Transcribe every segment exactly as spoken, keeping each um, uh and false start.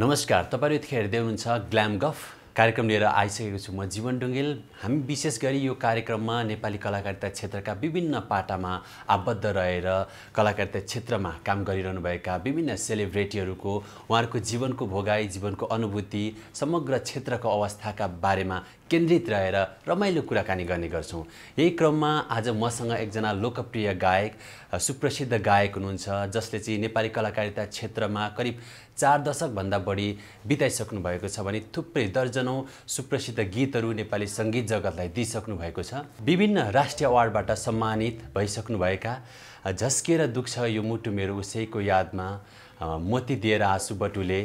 नमस्कार, तपाईहरु यतिखेर हेर्दै हुनुहुन्छ ग्ल्याम गफ कार्यक्रम लिएर आइसकेको छु म जीवन ढुङ्गेल। हामी विशेष गरी यो कार्यक्रममा नेपाली कलाकारिता क्षेत्रका विभिन्न पाटामा आबद्ध रहेर कलाकारिता क्षेत्रमा काम गरिरहनुभएका विभिन्न सेलिब्रिटीहरुको उहाँहरुको जीवनको भोगाई, जीवनको अनुभूति, समग्र क्षेत्रको अवस्थाका बारेमा केन्द्रित रहेर रमाइलो कुराकानी गर्ने गर्छौं। यही क्रममा आज मसँग एकजना लोकप्रिय गायक, सुप्रसिद्ध गायक हुनुहुन्छ जसले चाहिँ नेपाली कलाकारिता क्षेत्रमा करिब चार दशक भन्दा बढी बिताइसक्नु भएको छ भने थुप्रै दर्जनौं सुप्रसिद्ध गीतहरू नेपाली संगीत जगतलाई दिइसक्नु भएको छ। विभिन्न राष्ट्रिय अवार्डबाट सम्मानित भइसक्नु भएका झस्केर दुख्छ यो मुटु मेरो उसैको यादमा, मोती दिएर आँसु बटुले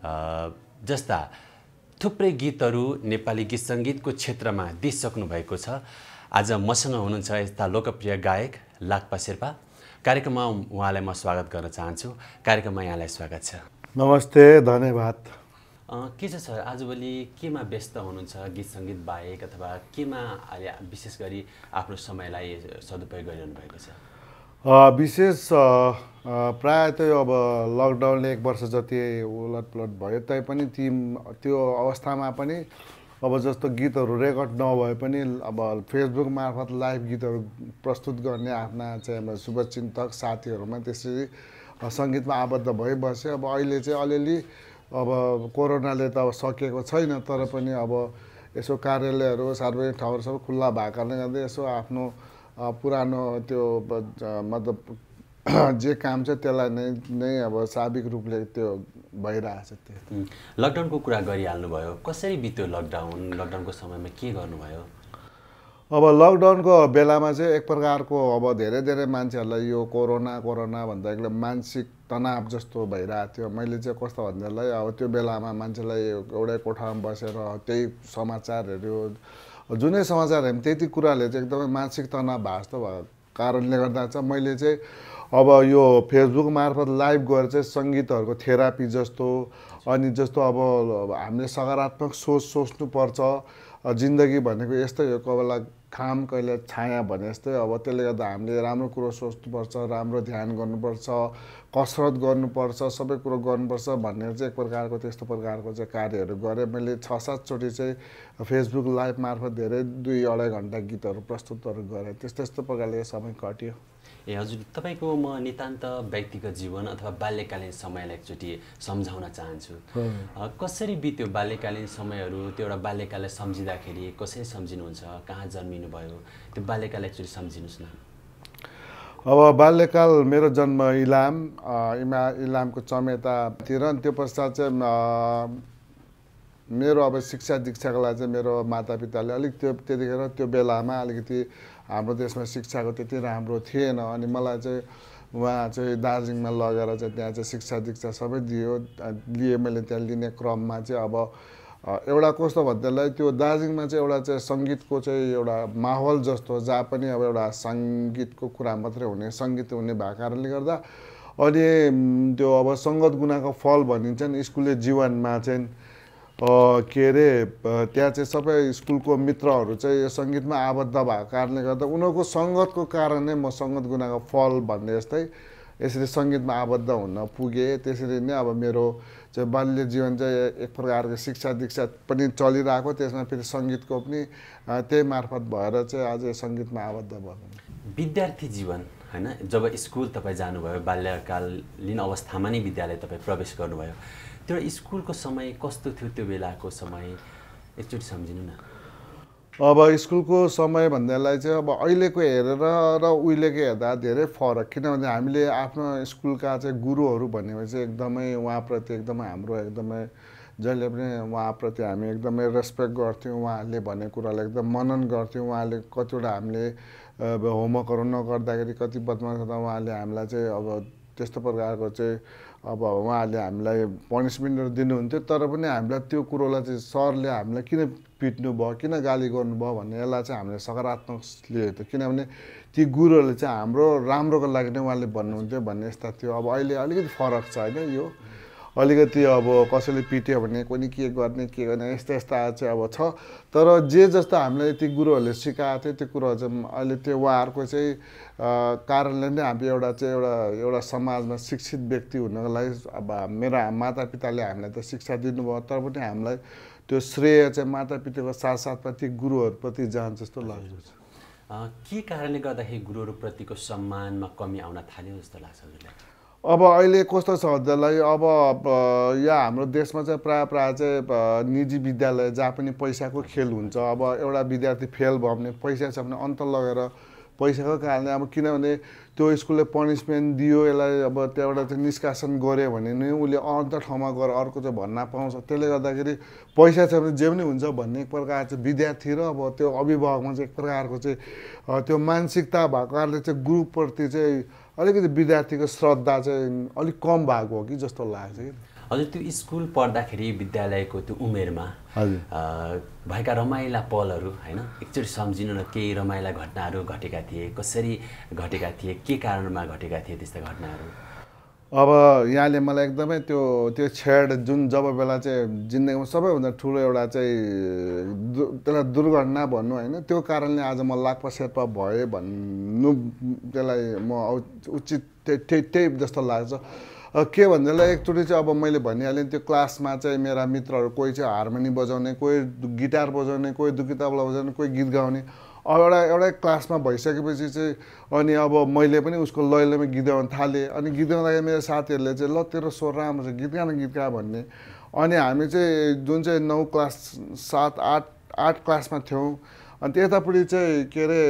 जस्ता थुप्रै गीतहरू नेपाली गीत संगीतको क्षेत्रमा दिइसक्नु भएको छ। आज मसँग हुनुहुन्छ यस्ता लोकप्रिय गायक लाक्पा शेर्पा। कार्यक्रममा उहाँलाई म स्वागत गर्न चाहन्छु। कार्यक्रममा यहाँलाई स्वागत छ। नमस्ते, धन्यवाद। के छ सर, आजभोलि केमा व्यस्त हुनुहुन्छ? गीत संगीत बाहेक अथवा केमा अहिले विशेष गरी आफ्नो समयलाई सदुपयोग गरिरहनु भएको छ? विशेष प्राय त अब लकडाउनले एक वर्ष जति उलटपलट भयो तैपनि ती त्यो अवस्थामा पनि अब जस्तो गीतहरू रेकर्ड नभए पनि अब फेसबुक मार्फत लाइभ गीतहरू प्रस्तुत गर्ने आफ्ना चाहिँ शुभचिन्तक साथीहरूमा त्यसरी संगीतमा आबद्ध भइबसे। अब अहिले चाहिँ अलिअलि अब कोरोनाले त अब सकिएको छैन, तर पनि अब यसो कार्यालयहरू सार्वजनिक ठाउँहरू सबै खुल्ला भएकाले गर्दा यसो आफ्नो पुरानो त्यो मतलब जे काम छ त्यसलाई नै नै अब स्वाभाविक रूपले त्यो भइरहेछ। त्यो लकडाउनको कुरा गरिहाल्नु भयो, कसरी बित्यो लकडाउन? लकडाउनको समयमा के गर्नुभयो? अब लकडाउनको बेलामा चाहिँ एक प्रकारको अब धेरै धेरै मान्छेहरूलाई यो कोरोना कोरोना भन्दा एकदम मानसिक तनाव जस्तो भइरहेको थियो। मैले चाहिँ कस्तो भन्दालाई अब त्यो बेलामा मान्छेलाई एउटै कोठामा बसेर त्यही समाचारहरू जुनै समाचार हेर्ने त्यति कुराले चाहिँ एकदमै मानसिक तनाव भएको जस्तो भएको कारणले गर्दा चाहिँ मैले चाहिँ अब यो फेसबुक मार्फत लाइभ गरेर चाहिँ सङ्गीतहरूको थेरापी जस्तो अनि जस्तो अब हामीले सकारात्मक सोच सोच्नुपर्छ, जिन्दगी भनेको यस्तै हो, कोही बेला खाम कहिले छाया भने जस्तै। अब त्यसले गर्दा हामीले राम्रो कुरो सोच्नुपर्छ, राम्रो ध्यान गर्नुपर्छ, कसरत गर्नुपर्छ, सबै कुरो गर्नुपर्छ भन्ने चाहिँ एक प्रकारको त्यस्तो प्रकारको चाहिँ कार्यहरू गरेँ मैले। छ सातचोटि चाहिँ फेसबुक लाइभ मार्फत धेरै दुई अढाई घन्टा गीतहरू प्रस्तुतहरू गरेँ। त्यस्तो त्यस्तो प्रकारले समय कट्यो। ए हजुर, तपाईँको म नितान्त व्यक्तिगत जीवन अथवा बाल्यकालीन समयलाई एकचोटि सम्झाउन चाहन्छु। कसरी बित्यो बाल्यकालीन समयहरू? त्यो एउटा बाल्यकाललाई सम्झिँदाखेरि कसरी सम्झिनुहुन्छ? कहाँ जन्मिनु भयो? त्यो बाल्यकाल एकचोटि सम्झिनुहोस् न। अब बाल्यकाल मेरो जन्म इलाम इमा इलामको चमेतातिर। त्यो पश्चात चाहिँ मेरो अब शिक्षा दीक्षाको लागि चाहिँ मेरो मातापिताले अलिक त्यो त्यतिखेर त्यो बेलामा अलिकति हाम्रो देशमा शिक्षाको त्यति राम्रो थिएन। अनि मलाई चाहिँ उहाँ चाहिँ दार्जिलिङमा लगेर चाहिँ त्यहाँ चाहिँ शिक्षा दीक्षा सबै दियो लिए मैले त्यहाँ लिने क्रममा चाहिँ अब एउटा कस्तो भन्दालाई त्यो दार्जिलिङमा चाहिँ एउटा चाहिँ सङ्गीतको चाहिँ एउटा माहौल जस्तो, जहाँ पनि अब एउटा सङ्गीतको कुरा मात्रै हुने, सङ्गीत हुने भएको कारणले गर्दा अनि त्यो अब सङ्गत गुनाको फल भनिन्छ नि स्कुले जीवनमा चाहिँ के अरे त्यहाँ चाहिँ सबै स्कुलको मित्रहरू चाहिँ यो सङ्गीतमा आबद्ध भएको कारणले गर्दा उनीहरूको सङ्गतको कारण नै म सङ्गत गुनाको फल भन्ने जस्तै यसरी सङ्गीतमा आबद्ध हुन पुगेँ। त्यसरी नै अब मेरो चाहिँ बाल्य जीवन चाहिँ एक प्रकारको शिक्षा दीक्षा पनि चलिरहेको, त्यसमा फेरि सङ्गीतको पनि त्यही मार्फत भएर चाहिँ आज सङ्गीतमा आबद्ध भयो। विद्यार्थी जीवन हैन, जब स्कुल तपाईँ जानुभयो, बाल्यकालीन अवस्थामा नै विद्यालय तपाईँ प्रवेश गर्नुभयो, त्यो स्कुलको समय कस्तो थियो? त्यो बेलाको समय एकचोटि सम्झिनु न। अब स्कुलको समय भन्दालाई चाहिँ अब अहिलेको हेरेर र उहिलेको हेर्दा धेरै फरक, किनभने हामीले आफ्नो स्कुलका चाहिँ गुरुहरू भनेपछि एकदमै उहाँप्रति एकदमै हाम्रो एकदमै जहिले पनि उहाँप्रति हामी एकदमै रेस्पेक्ट गर्थ्यौँ। उहाँहरूले भनेको कुरालाई एकदम मनन गर्थ्यौँ। उहाँले कतिवटा हामीले होमवर्कहरू नगर्दाखेरि कति बदमास गर्दा उहाँले हामीलाई चाहिँ अब त्यस्तो प्रकारको चाहिँ अब उहाँहरूले हामीलाई पनिसमेन्टहरू दिनुहुन्थ्यो। तर पनि हामीलाई त्यो कुरोलाई चाहिँ सरले हामीलाई किन पिट्नु भयो, किन गाली गर्नुभयो भन्ने यसलाई चाहिँ हामीले सकारात्मक लिएको थियो, किनभने ती गुरुहरूले चाहिँ हाम्रो राम्रोको लागि नै उहाँले भन्नुहुन्थ्यो भन्ने यस्ता थियो। अब अहिले अलिकति फरक छ होइन यो। अलिकति अब कसैले पिट्यो भने कोही के गर्ने के गर्ने यस्ता यस्ता चाहिँ अब छ। तर जे जस्तो हामीलाई ती गुरुहरूले सिकाएको थियो त्यो कुरोहरू चाहिँ अहिले त्यो उहाँहरूको चाहिँ कारणले नै हामी एउटा चाहिँ एउटा एउटा समाजमा शिक्षित व्यक्ति हुनको लागि अब मेरा मातापिताले हामीलाई त शिक्षा दिनुभयो, तर पनि हामीलाई त्यो श्रेय चाहिँ मातापिताको साथसाथमा ती गुरुहरूप्रति जान्छ जस्तो लाग्छ। के कारणले गर्दाखेरि गुरुहरूप्रतिको सम्मानमा कमी आउन थाल्यो जस्तो लाग्छ हजुरलाई? अब अहिले कस्तो छ हजुरलाई, अब यहाँ हाम्रो देशमा चाहिँ प्रायः प्रायः चाहिँ निजी विद्यालय जहाँ पनि पैसाको खेल हुन्छ। अब एउटा विद्यार्थी फेल भयो भने पैसा छ भने अन्त लगेर पैसाको कारणले अब किनभने त्यो स्कुलले पनिसमेन्ट दियो यसलाई अब त्यहाँबाट चाहिँ निष्कासन गऱ्यो भने नै उसले अन्त ठाउँमा गएर अर्को चाहिँ भन्न पाउँछ। त्यसले गर्दाखेरि पैसा छ भने जे पनि हुन्छ भन्ने एक प्रकार चाहिँ विद्यार्थी र अब त्यो अभिभावकमा चाहिँ एक प्रकारको चाहिँ त्यो मानसिकता भएको कारणले चाहिँ गुरुप्रति चाहिँ अलिकति विद्यार्थीको श्रद्धा चाहिँ अलिक कम भएको हो कि जस्तो लाग्छ कि। हजुर त्यो स्कुल पढ्दाखेरि विद्यालयको त्यो उमेरमा भएका रमाइला पलहरू होइन एकचोटि सम्झिनु न, केही रमाइला घटनाहरू घटेका थिए, कसरी घटेका थिए, के कारणमा घटेका थिए त्यस्ता घटनाहरू? अब यहाँले मलाई एकदमै त्यो त्यो छेड जुन जब बेला चाहिँ जिन्दगीमा सबैभन्दा ठुलो एउटा चाहिँ त्यसलाई दुर्घटना भन्नु होइन, त्यो कारणले आज म लाक्पा शेर्पा भएँ भन्नु त्यसलाई म उचित त्यही त्यही जस्तो लाग्छ। के भन्दैलाई एकचोटि चाहिँ अब मैले भनिहालेँ त्यो क्लासमा चाहिँ मेरा मित्रहरू कोही चाहिँ हार्मोनी बजाउने, कोही गिटार बजाउने, कोही दुकी तबला बजाउने, कोही गीत गाउने। अब एउटा एउटै क्लासमा भइसकेपछि चाहिँ अनि अब मैले पनि उसको लयलयमा गीत गाउन थालेँ। अनि गीत गाउँदाखेरि मेरो साथीहरूले चाहिँ ल तेरो स्वर राम्रो छ, गीत गा न गीत गा भन्ने। अनि हामी चाहिँ जुन चाहिँ नौ क्लास सात आठ आठ क्लासमा थियौँ। अनि त्यतापट्टि चाहिँ के अरे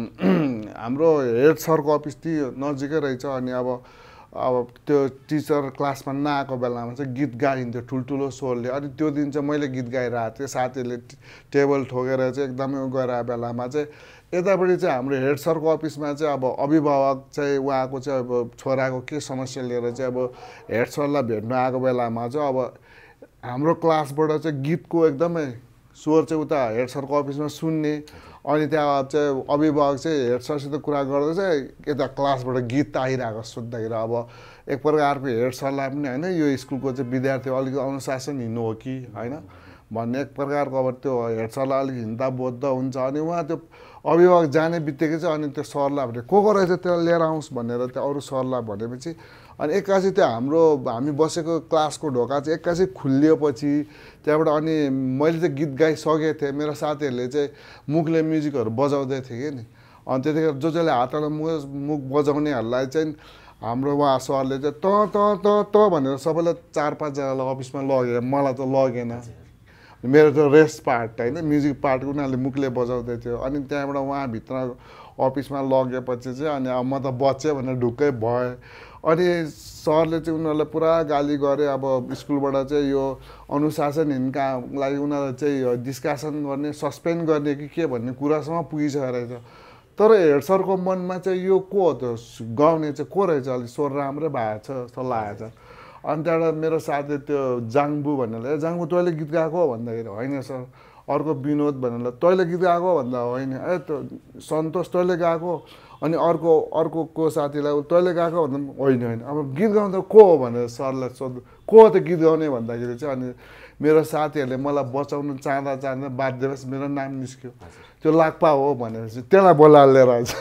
हाम्रो हेड सरको अफिस थियो नजिकै रहेछ। अनि अब अब त्यो टिचर क्लासमा नआएको बेलामा चाहिँ गीत गाइन्थ्यो ठुल्ठुलो स्वरले। अनि त्यो दिन चाहिँ मैले गीत गाइरहेको थिएँ, साथीहरूले टेबल ठोकेर चाहिँ एकदमै गइरहेको बेलामा चाहिँ यतापट्टि चाहिँ हाम्रो हेड सरको अफिसमा चाहिँ अब अभिभावक चाहिँ उहाँको चाहिँ अब छोराको के समस्या लिएर चाहिँ अब हेड सरलाई भेट्न आएको बेलामा चाहिँ अब हाम्रो क्लासबाट चाहिँ गीतको एकदमै स्वर चाहिँ उता हेड सरको अफिसमा सुन्ने। अनि त्यहाँ चाहिँ अभिभावक चाहिँ हेड सरसित कुरा गर्दा चाहिँ यता क्लासबाट गीत आइरहेको सुन्दाखेरि अब एक प्रकारको हेड सरलाई पनि होइन यो स्कुलको चाहिँ विद्यार्थी अलिक अनुशासन हिँड्नु हो कि होइन भन्ने एक प्रकारको अब त्यो हेड सरलाई अलिक हिन्दा बोद्ध हुन्छ। अनि उहाँ त्यो अभिभावक जाने बित्तिकै चाहिँ अनि त्यो सरलाई भने को को रहेछ त्यसलाई लिएर आउँछ भनेर त्यो अरू सरलाई भनेपछि अनि एक्कासी त्यो हाम्रो हामी बसेको क्लासको ढोका चाहिँ एक्कासी खुलिएपछि त्यहाँबाट अनि मैले चाहिँ गीत गाइसकेको थिएँ। मेरो साथीहरूले चाहिँ मुखले म्युजिकहरू बजाउँदै थिएँ कि नि। अनि त्यतिखेर जो जसले हातमा मुख मुख बजाउनेहरूलाई चाहिँ हाम्रो उहाँ सरले चाहिँ त त त त भनेर सबैलाई चार पाँचजनालाई अफिसमा लग्यो, मलाई त लगेन। मेरो त रेस्ट पार्ट होइन म्युजिक पार्ट उनीहरूले मुखले बजाउँदै थियो। अनि त्यहाँबाट उहाँभित्र अफिसमा लगेपछि चाहिँ अनि अब म त बचेँ भनेर ढुक्कै भएँ। अनि सरले चाहिँ उनीहरूलाई पुरा गाली गरे। अब स्कुलबाट चाहिँ यो अनुशासनहीनका लागि उनीहरूलाई चाहिँ डिस्कसन गर्ने सस्पेन्ड गर्ने कि के भन्ने कुरासम्म पुगिसकेको रहेछ। तर हेड सरको मनमा चाहिँ यो को हो त गाउने चाहिँ को रहेछ, अलिक स्वर राम्रै भएको छ जस्तो लागेको छ। अनि त्यहाँबाट मेरो साथी त्यो जाङबु भन्नेलाई जाङबु तैँले गीत गाएको भन्दाखेरि होइन सर। अर्को विनोद भन्नेलाई तैँले गीत गाएको भन्दा होइन। ए त्यो सन्तोष तैँले गाएको। अनि अर्को अर्को को साथीलाई तैँले गाएको भन्दा होइन होइन। अब गीत गाउँदा को हो भनेर सरलाई सोध्नु को हो त गीत गाउने भन्दाखेरि चाहिँ अनि मेरो साथीहरूले मलाई बचाउनु चाहँदा चाहँदा बाध्यवश मेरो नाम निस्क्यो, त्यो लाक्पा हो भनेर चाहिँ त्यसलाई बोलाएर लिएर आउँछ।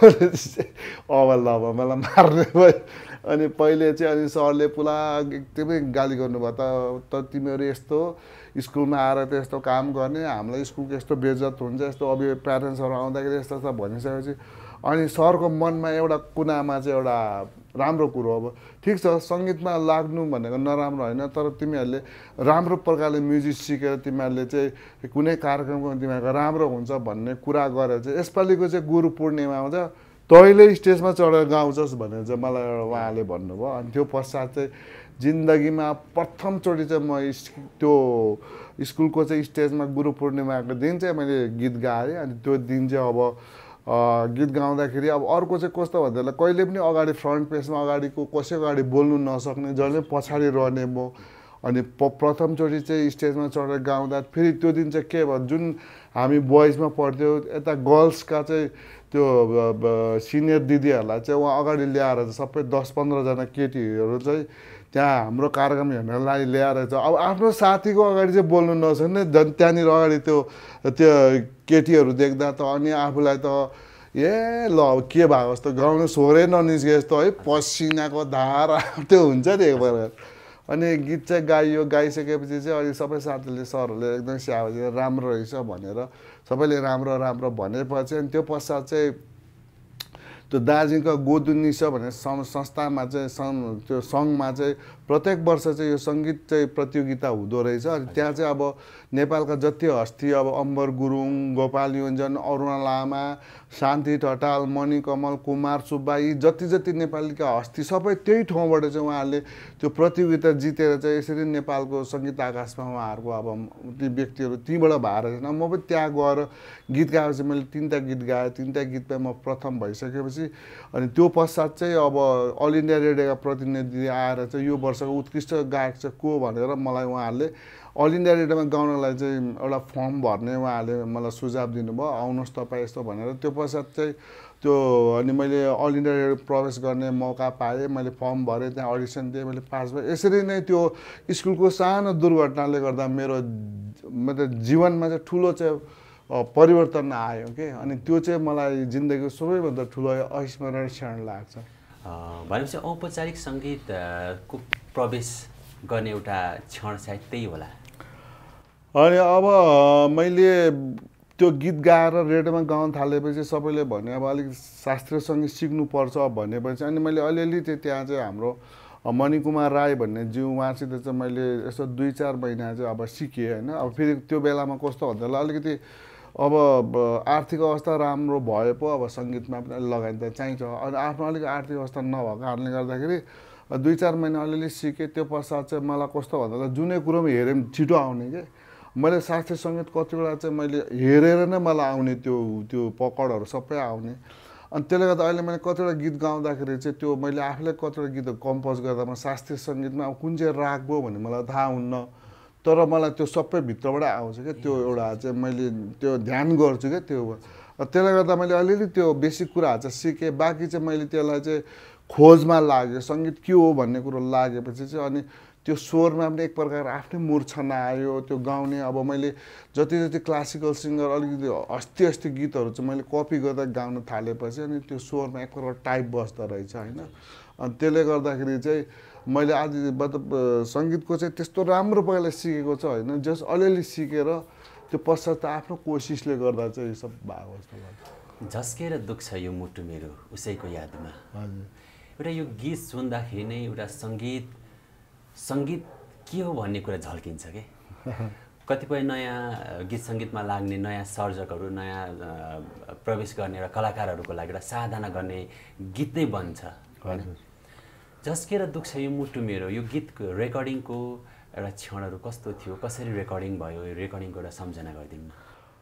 अब ल अब मलाई मार्ने भयो। अनि पहिले चाहिँ अनि सरले पुरा एकदमै गाली गर्नुभयो, त त तिमीहरू यस्तो स्कुलमा आएर त यस्तो काम गर्ने, हामीलाई स्कुलको यस्तो बेइज्जत हुन्छ, यस्तो अभि प्यारेन्ट्सहरू आउँदाखेरि यस्तो यस्तो भनिसकेपछि अनि सरको मनमा एउटा कुनामा चाहिँ एउटा राम्रो कुरो अब ठिक छ सङ्गीतमा लाग्नु भनेको नराम्रो होइन, तर तिमीहरूले राम्रो प्रकारले म्युजिक सिकेर तिमीहरूले चाहिँ कुनै कार्यक्रमको तिमीहरूको राम्रो हुन्छ भन्ने कुरा गरेर चाहिँ यसपालिको चाहिँ गुरु पूर्णिमामा चाहिँ तैँले स्टेजमा चढेर गाउँछस् भनेर चाहिँ मलाई एउटा उहाँले भन्नुभयो। अनि त्यो पश्चात चाहिँ जिन्दगीमा प्रथमचोटि चाहिँ म त्यो स्कुलको चाहिँ स्टेजमा गुरु पूर्णिमाको दिन चाहिँ मैले गीत गाएँ। अनि त्यो दिन चाहिँ अब गीत गाउँदाखेरि अब अर्को चाहिँ कस्तो भन्दा कहिले पनि अगाडि फ्रन्ट पेजमा अगाडिको कसैको अगाडि बोल्नु नसक्ने, जहिले पछाडि रहने म। अनि प प्रथमचोटि चाहिँ स्टेजमा चढेर गाउँदा फेरि त्यो दिन चाहिँ के भयो, जुन हामी बोइजमा पढ्थ्यौँ यता गर्ल्सका चाहिँ त्यो सिनियर दिदीहरूलाई चाहिँ उहाँ अगाडि ल्याएर सबै दस पन्ध्रजना केटीहरू चाहिँ त्यहाँ हाम्रो कार्यक्रम हेर्नलाई ल्याएर चाहिँ अब आफ्नो साथीको अगाडि चाहिँ बोल्नु नसक्ने झन् त्यहाँनिर अगाडि त्यो त्यो केटीहरू देख्दा त अनि आफूलाई त ए ल अब के भएको जस्तो गाउनु स्वरै ननिस्के जस्तो है पसिनाको धारा त्यो हुन्छ नि एक प्रकार। अनि गीत चाहिँ गाइयो, गाइसकेपछि चाहिँ अनि सबै साथीले सरहरूले एकदम स्याहार राम्रो रहेछ भनेर सबैले राम्रो राम्रो भनेपछि अनि त्यो पश्चात चाहिँ त्यो दार्जिलिङको गोदुनी छ भन्ने संस्थामा चाहिँ सङ्घ त्यो सङ्घमा चाहिँ प्रत्येक वर्ष चाहिँ यो सङ्गीत चाहिँ प्रतियोगिता हुँदो रहेछ। अनि त्यहाँ चाहिँ अब नेपालका जति हस्ती अब अम्बर गुरुङ, गोपाल योन्जन, अरुणा लामा, शान्ति ठटाल, मणिकमल, कुमार सुब्बा यी जति जति नेपालीका हस्ती सबै त्यही ठाउँबाट चाहिँ उहाँहरूले त्यो प्रतियोगिता जितेर चाहिँ यसरी नेपालको सङ्गीत आकाशमा उहाँहरूको अब ती व्यक्तिहरू त्यहीँबाट भएर छैन। म पनि त्यहाँ गएर गीत गाएपछि मैले तिनवटा गीत गाएँ, तिनवटा गीतमा म प्रथम भइसकेपछि अनि त्यो पश्चात चाहिँ अब अल इन्डिया रेडियोका प्रतिनिधि आएर चाहिँ यो वर्षको उत्कृष्ट गायक चाहिँ को भनेर मलाई उहाँहरूले अल इन्डिया रेडियोमा गाउनलाई चाहिँ एउटा फर्म भर्ने उहाँहरूले मलाई सुझाव दिनुभयो, आउनुहोस् तपाईँ यस्तो भनेर। त्यो पश्चात चाहिँ त्यो अनि मैले अल इन्डिया रेडियो प्रवेश गर्ने मौका पाएँ, मैले फर्म भरेँ, त्यहाँ अडिसन दिएँ, मैले पास भएँ। यसरी नै त्यो स्कुलको सानो दुर्घटनाले गर्दा मेरो मतलब जीवनमा चाहिँ ठुलो चाहिँ परिवर्तन आयो कि। अनि त्यो चाहिँ मलाई जिन्दगीको सबैभन्दा ठुलो अविस्मरणीय क्षण लाग्छ। भनेपछि औपचारिक सङ्गीतको प्रवेश गर्ने एउटा क्षण सायद त्यही होला। अनि अब मैले त्यो गीत गाएर रेडियोमा गाउन थालेपछि सबैले भन्यो अब अलिक शास्त्रीय सङ्गीत सिक्नुपर्छ भनेपछि अनि मैले अलिअलि चाहिँ त्यहाँ चाहिँ हाम्रो मणिकुमार राई भन्ने ज्यू उहाँसित चाहिँ मैले यसो दुई चार महिना चाहिँ अब सिकेँ होइन। अब फेरि त्यो बेलामा कस्तो भन्दा अलिकति अब आर्थिक अवस्था राम्रो भए पो अब सङ्गीतमा पनि लगानी त चाहिन्छ। अनि आफ्नो अलिक आर्थिक अवस्था नभएको कारणले गर्दाखेरि दुई चार महिना अलिअलि सिकेँ। त्यो पश्चात चाहिँ मलाई कस्तो भन्दा जुनै कुरोमा हेऱ्यो भने छिटो आउने के। मैले शास्त्रीय सङ्गीत कतिवटा चाहिँ मैले हेरेर नै मलाई आउने त्यो त्यो पकडहरू सबै आउने। अनि त्यसले गर्दा अहिले मैले कतिवटा गीत गाउँदाखेरि चाहिँ त्यो मैले आफूले कतिवटा गीतहरू कम्पोज गर्दा म शास्त्रीय सङ्गीतमा अब कुन चाहिँ राग भयो भने मलाई थाहा हुन्न, तर मलाई त्यो सबै भित्रबाट आउँछ क्या। त्यो एउटा चाहिँ मैले त्यो ध्यान गर्छु क्या त्यो। त्यसले गर्दा मैले अलिअलि त्यो बेसिक कुराहरू चाहिँ सिकेँ। बाँकी चाहिँ मैले त्यसलाई चाहिँ खोजमा लाग्यो, सङ्गीत के हो भन्ने कुरो लागेपछि चाहिँ अनि त्यो स्वरमा पनि एक प्रकार आफ्नै मूर्छना आयो त्यो गाउने। अब मैले जति जति क्लासिकल सिङ्गर अलिकति अस्ति अस्ति गीतहरू चाहिँ मैले कपी गर्दा गाउन थालेपछि अनि त्यो स्वरमा एक प्रकार टाइप बस्दो रहेछ होइन। अनि त्यसले गर्दाखेरि चाहिँ मैले आज मतलब सङ्गीतको चाहिँ त्यस्तो राम्रो पाराले सिकेको छ होइन, जस अलिअलि सिकेर त्यो पश्चात आफ्नो कोसिसले गर्दा चाहिँ यो सब भएको जस्तो लाग्छ। झस्केर दुख्छ यो मुटु मेरो उसैको यादमा। हजुर, एउटा यो गीत सुन्दाखेरि नै एउटा सङ्गीत सङ्गीत के हो भन्ने कुरा झल्किन्छ कि। कतिपय नयाँ गीत सङ्गीतमा लाग्ने नयाँ सर्जकहरू, नयाँ प्रवेश गर्ने एउटा कलाकारहरूको लागि एउटा साधना गर्ने गीत नै बन्छ होइन। झस्केर दुख्छ यो मुटु मेरो यो गीतको रेकर्डिङको एउटा क्षणहरू कस्तो थियो, कसरी रेकर्डिङ भयो, यो रेकर्डिङको एउटा सम्झना गरिदिनु।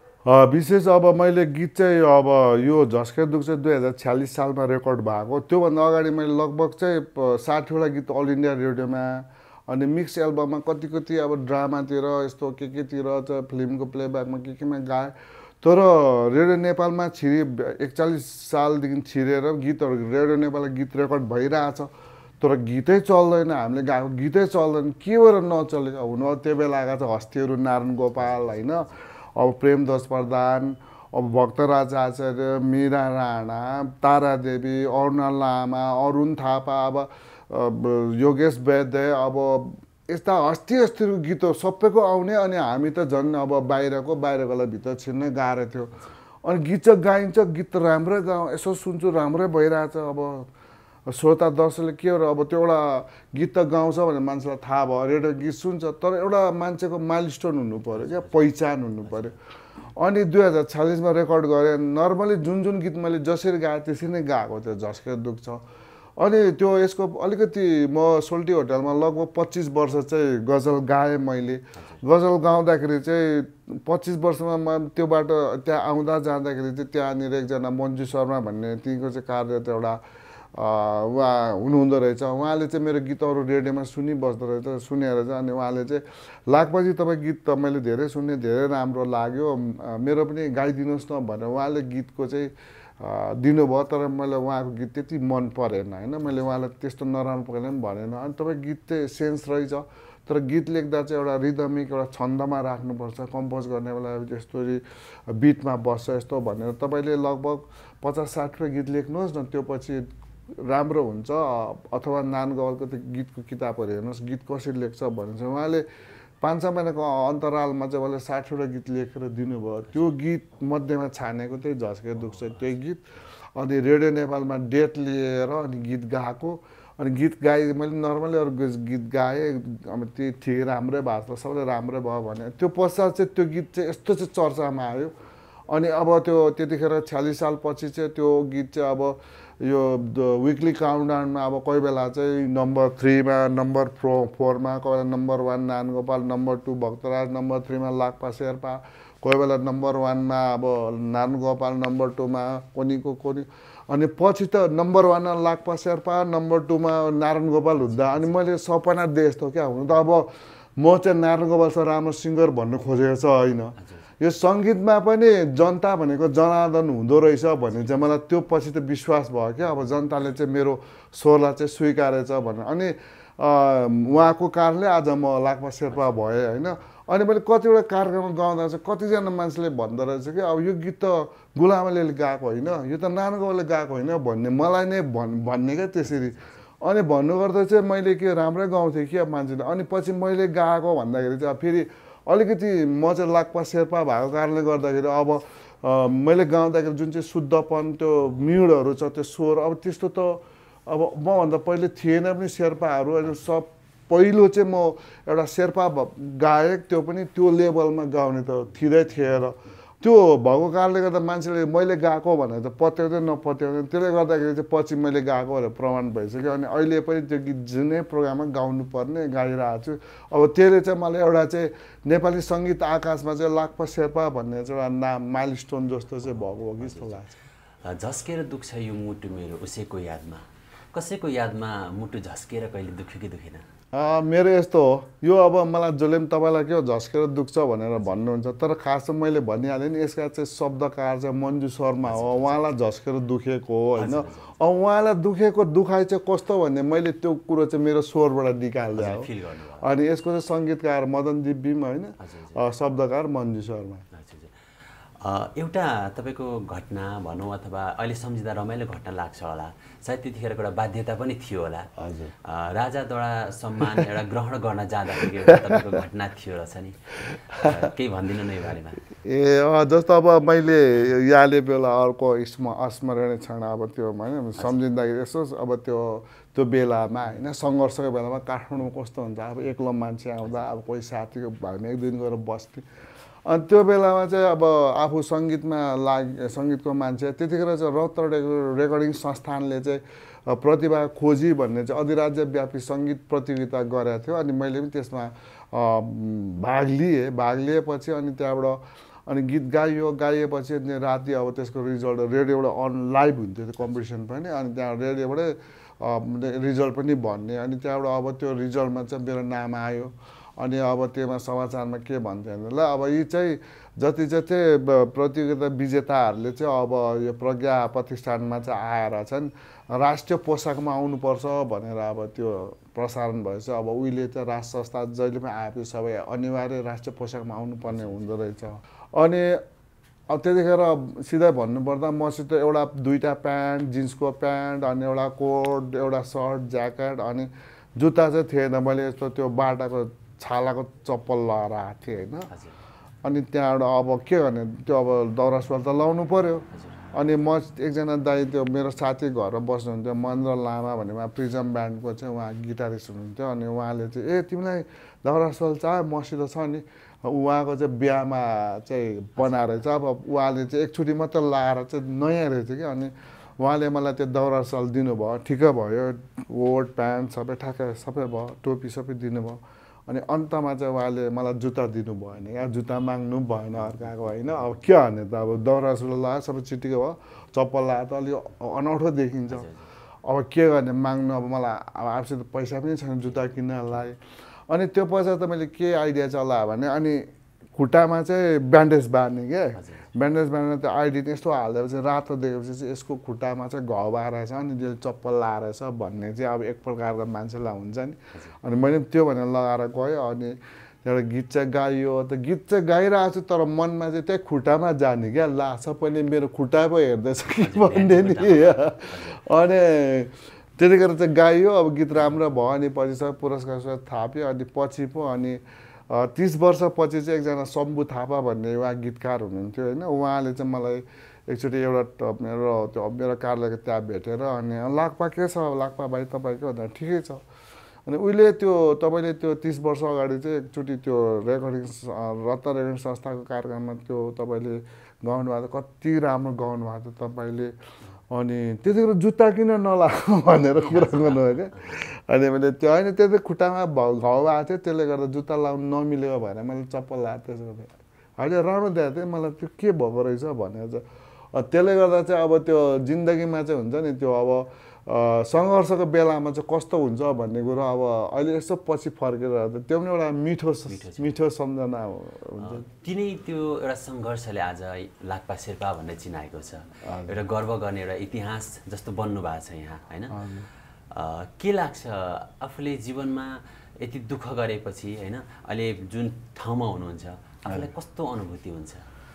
विशेष अब मैले गीत चाहिँ अब यो झस्केर दुख्छ दुई हजार छ्यालिस सालमा रेकर्ड भएको। त्योभन्दा अगाडि मैले लगभग चाहिँ साठीवटा गीत अल इन्डिया रेडियोमा अनि मिक्स एल्बममा कति कति अब ड्रामातिर यस्तो के केतिर चाहिँ फिल्मको प्लेब्याकमा के केमा गाएँ। तर रेडियो नेपालमा छिरे एकचालिस सालदेखि छिरेर गीतहरू रेडियो नेपालमा गीत रेकर्ड भइरहेछ तर गीतै चल्दैन, हामीले गाएको गीतै चल्दैन। के भएर नचलेको हुन त्यो बेलाका चाहिँ हस्तीहरू नारायण गोपाल होइन, अब प्रेमदास प्रधान, अब भक्तराज आचार्य, मीरा राणा, तारादेवी, अरुणा लामा, अरुण थापा, अब योगेश वैद्य, अब यस्ता हस्ती हस्तीको गीतहरू सबैको आउने। अनि हामी त झन् अब बाहिरको बाहिरकोलाई भित्र छिर्नै गाह्रो थियो। अनि गीत चाहिँ गाइन्छ, गीत राम्रै गाउँ यसो सुन्छु राम्रै भइरहेछ। अब श्रोता दर्शकले के हो अब त्यो एउटा गीत त गाउँछ भने मान्छेलाई थाहा भयो, रेडियो गीत सुन्छ, तर एउटा मान्छेको माइलस्टोन हुनु पऱ्यो क्या, पहिचान हुनु पऱ्यो। अनि दुई हजार छ्यालिसमा रेकर्ड गरेँ। नर्मली जुन जुन गीत मैले जसरी गाएँ त्यसरी नै गाएको थियो झस्केर दुख्छ। अनि त्यो यसको अलिकति म सोल्टी होटलमा लगभग पच्चिस वर्ष चाहिँ गजल गाएँ मैले। गजल गाउँदाखेरि चाहिँ पच्चिस वर्षमा म त्यो बाटो त्यहाँ आउँदा जाँदाखेरि चाहिँ त्यहाँनिर एकजना मन्जु शर्मा भन्ने तिनीको चाहिँ कार्यरत एउटा उहाँ हुनुहुँदो रहेछ। उहाँले चाहिँ मेरो गीतहरू रेडियोमा सुनिबस्दो रहेछ। सुनेर चाहिँ अनि उहाँले चाहिँ लाखपाजी तपाईँ गीत त मैले धेरै सुने, धेरै राम्रो लाग्यो, मेरो पनि गाइदिनुहोस् न भनेर उहाँले गीतको चाहिँ दिनुभयो तर मैले उहाँको गीत त्यति मन परेन होइन मैले उहाँलाई त्यस्तो नराम्रो प्रकारले पनि भनेन अनि तपाईँ गीत चाहिँ सेन्स रहेछ तर गीत लेख्दा चाहिँ एउटा रिदमिक एउटा छन्दमा राख्नुपर्छ कम्पोज गर्ने बेला यस्तो बिटमा बस्छ यस्तो भनेर तपाईँले लगभग पचास साठीवटा गीत लेख्नुहोस् न त्यो पछि राम्रो हुन्छ अथवा नान गवलको त्यो गीतको किताबहरू हेर्नुहोस् गीत कसरी लेख्छ भनेर उहाँले पाँच छ महिनाको अन्तरालमा चाहिँ उहाँले साठीवटा गीत लेखेर दिनुभयो त्यो गीत मध्येमा छानेको त्यही झस्केर दुख्छ त्यही गीत अनि रेडियो नेपालमा डेट लिएर अनि गीत गाएको अनि गीत गाएँ मैले नर्मली अरू गीत गाएँ अब त्यो ठिक राम्रै भएको छ सबैले राम्रै भयो भने त्यो पश्चात चाहिँ त्यो गीत चाहिँ यस्तो चाहिँ चर्चामा आयो अनि अब त्यो त्यतिखेर छ्यालिस सालपछि चाहिँ त्यो गीत चाहिँ अब यो विकली काउन्टडाउनमा अब कोही बेला चाहिँ नम्बर थ्रीमा नम्बर फो फोरमा कोही बेला number one Nangopal number two Bhaktaraj number थ्रीमा लाक्पा शेर्पा कोही बेला नम्बर वानमा अब नानगोपाल नम्बर टूमा कोनीको कोनी अनि पछि त नम्बर वानमा लाक्पा शेर्पा नम्बर टूमा नारायण गोपाल हुँदा अनि मैले सपना देश त क्या हुनु त अब म चाहिँ नारायण गोपाल सर राम्रो सिङ्गर भन्नु खोजेको छ होइन यो सङ्गीतमा पनि जनता भनेको जनार्दन हुँदो रहेछ भन्ने चाहिँ मलाई त्यो पछि त विश्वास भयो क्या अब जनताले चाहिँ मेरो स्वरलाई चाहिँ स्वीकारेछ भनेर अनि उहाँको कारणले आज म लाक्पा शेर्पा भएँ होइन अनि मैले कतिवटा कार्यक्रममा गाउँदा चाहिँ कतिजना मान्छेले भन्दो रहेछ कि अब यो गीत त गुलामले गाएको होइन यो त नानगोपालले गाएको होइन भन्ने मलाई नै भन् भन्ने क्या त्यसरी अनि भन्नुपर्दा चाहिँ मैले के राम्रै गाउँथेँ कि अब मान्छेले अनि पछि मैले गाएको भन्दाखेरि चाहिँ अब फेरि अलिकति म चाहिँ लाक्पा शेर्पा भएको कारणले गर्दाखेरि अब मैले गाउँदाखेरि जुन चाहिँ शुद्धपन त्यो मिडहरू छ त्यो स्वर अब त्यस्तो त अब मभन्दा पहिले थिएन पनि शेर्पाहरू अनि सब पहिलो चाहिँ म एउटा शेर्पा गायक त्यो पनि त्यो लेभलमा गाउने त थिँदै थिएन त्यो भएको कारणले गर्दा मान्छेले मैले गाएको भनेर त पत्याउँदै नपत्याउँदैन त्यसले गर्दाखेरि चाहिँ पछि मैले गाएको भनेर प्रमाण भइसक्यो अनि अहिले पनि त्यो गीत जुनै प्रोग्राममा गाउनुपर्ने गाइरहेको छु अब त्यसले चाहिँ मलाई एउटा चाहिँ नेपाली सङ्गीत आकाशमा चाहिँ लाक्पा शेर्पा भन्ने चाहिँ एउटा नाम माइलस्टोन जस्तो चाहिँ भएको हो कि जस्तो लाग्छ झस्केर दुख्छ यो मुटु मेरो उसैको यादमा कसैको यादमा मुटु झस्केर कहिले दुख्यो कि दुखेन मेरो यस्तो हो यो अब मलाई जसले पनि तपाईँलाई के हो झस्केर दुख्छ भनेर भन्नुहुन्छ तर खास चाहिँ मैले भनिहालेँ नि यसका चाहिँ शब्दकार चाहिँ मन्जु शर्मा हो उहाँलाई झस्केर दुखेको हो होइन अब उहाँलाई दुखेको दुखाइ चाहिँ कस्तो भन्ने मैले त्यो कुरो चाहिँ मेरो स्वरबाट निकाल्दै हो अनि यसको चाहिँ सङ्गीतकार मदन दिव्यम होइन शब्दकार मन्जु शर्मा एउटा तपाईँको घटना भनौँ अथवा अहिले सम्झिँदा रमाइलो घटना लाग्छ होला सायद त्यतिखेरको एउटा बाध्यता पनि थियो होला हजुर राजाद्वारा सम्मान एउटा ग्रहण गर्न जाँदाखेरि एउटा तपाईँको घटना थियो रहेछ नि केही भनिदिनु न यो बारेमा ए जस्तो अब मैले यहाँले बेला अर्को स्म स्मरणीय क्षण अब त्यो होइन सम्झिँदाखेरि यसो अब त्यो त्यो बेलामा होइन सङ्घर्षको बेलामा काठमाडौँमा कस्तो हुन्छ अब एक्लो मान्छे आउँदा अब कोही साथीको भएन एक दिन गएर बस्थेँ अनि त्यो बेलामा चाहिँ अब आफू सङ्गीतमा लाग सङ्गीतको मान्छे त्यतिखेर चाहिँ रत्न रेकर्डिङ संस्थानले चाहिँ प्रतिभा खोजी भन्ने चाहिँ अधिराज्यव्यापी सङ्गीत प्रतियोगिता गरेको थियो अनि मैले पनि त्यसमा भाग लिएँ भाग लिएपछि अनि त्यहाँबाट अनि गीत गाइयो गाइएपछि अनि राति अब त्यसको रिजल्ट रेडियोबाट अन लाइभ हुन्थ्यो त्यो कम्पिटिसन पनि अनि त्यहाँ रेडियोबाटै रिजल्ट पनि भन्ने अनि त्यहाँबाट अब त्यो रिजल्टमा चाहिँ मेरो नाम आयो अनि अब त्यसमा समाचारमा के भन्थ्यो भने ल अब यी चाहिँ जति जति प्रतियोगिता विजेताहरूले चाहिँ अब यो प्रज्ञा प्रतिष्ठानमा चाहिँ आएर चाहिँ राष्ट्रिय पोसाकमा आउनुपर्छ भनेर अब त्यो प्रसारण भएछ अब उहिले चाहिँ राष्ट्र संस्था जहिले पनि आएपछि सबै अनिवार्य राष्ट्रिय पोसाकमा आउनुपर्ने हुँदो रहेछ अनि अब त्यतिखेर सिधै भन्नुपर्दा मसित एउटा दुईवटा प्यान्ट जिन्सको प्यान्ट अनि एउटा कोट एउटा सर्ट ज्याकेट अनि जुत्ता चाहिँ थिएन मैले यस्तो त्यो बाटाको छालाको चप्पल लगाएर आएको थिएँ होइन अनि त्यहाँबाट अब के गर्ने त्यो अब दौरा सुरुवाल त लाउनु पर्यो अनि म एकजना दाइ त्यो मेरो साथी घरमा बस्नुहुन्थ्यो महेन्द्र लामा भन्ने उहाँ प्रिजम ब्यान्डको चाहिँ उहाँ गिटारिस्ट हुनुहुन्थ्यो अनि उहाँले चाहिँ ए तिमीलाई दौरा सुरुवाल चाहियो मसित छ नि उहाँको चाहिँ बिहामा चाहिँ बनाएर चाहिँ अब उहाँले चाहिँ एकचोटि मात्र लगाएर चाहिँ नयाँ रहेछ कि अनि उहाँले मलाई त्यो दौरा सुरुवाल दिनुभयो ठिकै भयो कोट प्यान्ट सबै ठ्याक्कै सबै भयो टोपी सबै दिनुभयो अनि अन्तमा चाहिँ उहाँले मलाई जुत्ता दिनु भएन या जुत्ता माग्नु भएन अर्काको होइन अब के गर्ने त अब दौरा सुरुवाल लगायो सबै चिटिको भयो चप्पल लगायो त अलिक अनौठो देखिन्छ अब के गर्ने माग्नु अब मलाई अब आफूसित पैसा पनि छैन जुत्ता किन्नलाई अनि त्यो पैसा त मैले के आइडिया चलायो भने अनि खुट्टामा चाहिँ ब्यान्डेज बाँध्ने क्या ब्यान्डेज बाँधेर त्यो आइडी यस्तो हालिदिएपछि रातो देखेपछि चाहिँ यसको खुट्टामा चाहिँ घाउ आएछ अनि त्यसले चप्पल लाएछ भन्ने चाहिँ अब एक प्रकारको मान्छेलाई हुन्छ नि अनि मैले त्यो भनेर लगाएर गएँ अनि एउटा गीत चाहिँ गाइयो त गीत चाहिँ गाइरहेको छु तर मनमा चाहिँ त्यही खुट्टामा जाने क्या ला सबैले मेरो खुट्टा पो हेर्दैछ कि भन्ने नि अनि त्यतिखेर चाहिँ गाइयो अब गीत राम्रो भयो अनि पछि सब पुरस्कार थाप्यो अनि पछि पो अनि तीस वर्षपछि चाहिँ एकजना शम्भु थापा भन्ने उहाँ गीतकार हुनुहुन्थ्यो होइन उहाँले चाहिँ मलाई एकचोटि एउटा मेरो त्यो मेरो कार्यालयको त्यहाँ भेटेर अनि लाक्पा के छ लाक्पा भाइ तपाईँको भन्दा ठिकै छ अनि उहिले त्यो तपाईँले त्यो तीस वर्ष अगाडि चाहिँ एकचोटि त्यो रेकर्डिङ रत्न रेकर्डिङ संस्थाको कार्यक्रममा त्यो तपाईँले गाउनु भएको कति राम्रो गाउनु भएको थियो तपाईँले अनि त्यतिखेर जुत्ता किन नलाग्यो भनेर कुरा गर्नुभयो क्या अनि मैले त्यो होइन त्यो चाहिँ खुट्टामा घाउ आएको थियो त्यसले गर्दा जुत्ता लाउनु नमिलेको भएर मैले चप्पल लगाएको त्यसो गर्दा होइन राम्रो देखाएको थिएँ मलाई त्यो के भएको रहेछ भनेर चाहिँ त्यसले गर्दा चाहिँ अब त्यो जिन्दगीमा चाहिँ हुन्छ नि त्यो अब सङ्घर्षको बेलामा चाहिँ कस्तो हुन्छ भन्ने कुरो अब अहिले यसो पछि फर्केर त्यो पनि एउटा मिठो मिठो सम्झना हुन्छ तिनै त्यो एउटा सङ्घर्षले आज लाक्पा शेर्पा भन्ने चिनाएको छ एउटा गर्व गर्ने एउटा इतिहास जस्तो बन्नु भएको छ यहाँ होइन के लाग्छ आफूले जीवनमा यति दुःख गरेपछि होइन अहिले जुन ठाउँमा हुनुहुन्छ आफूलाई कस्तो अनुभूति हुन्छ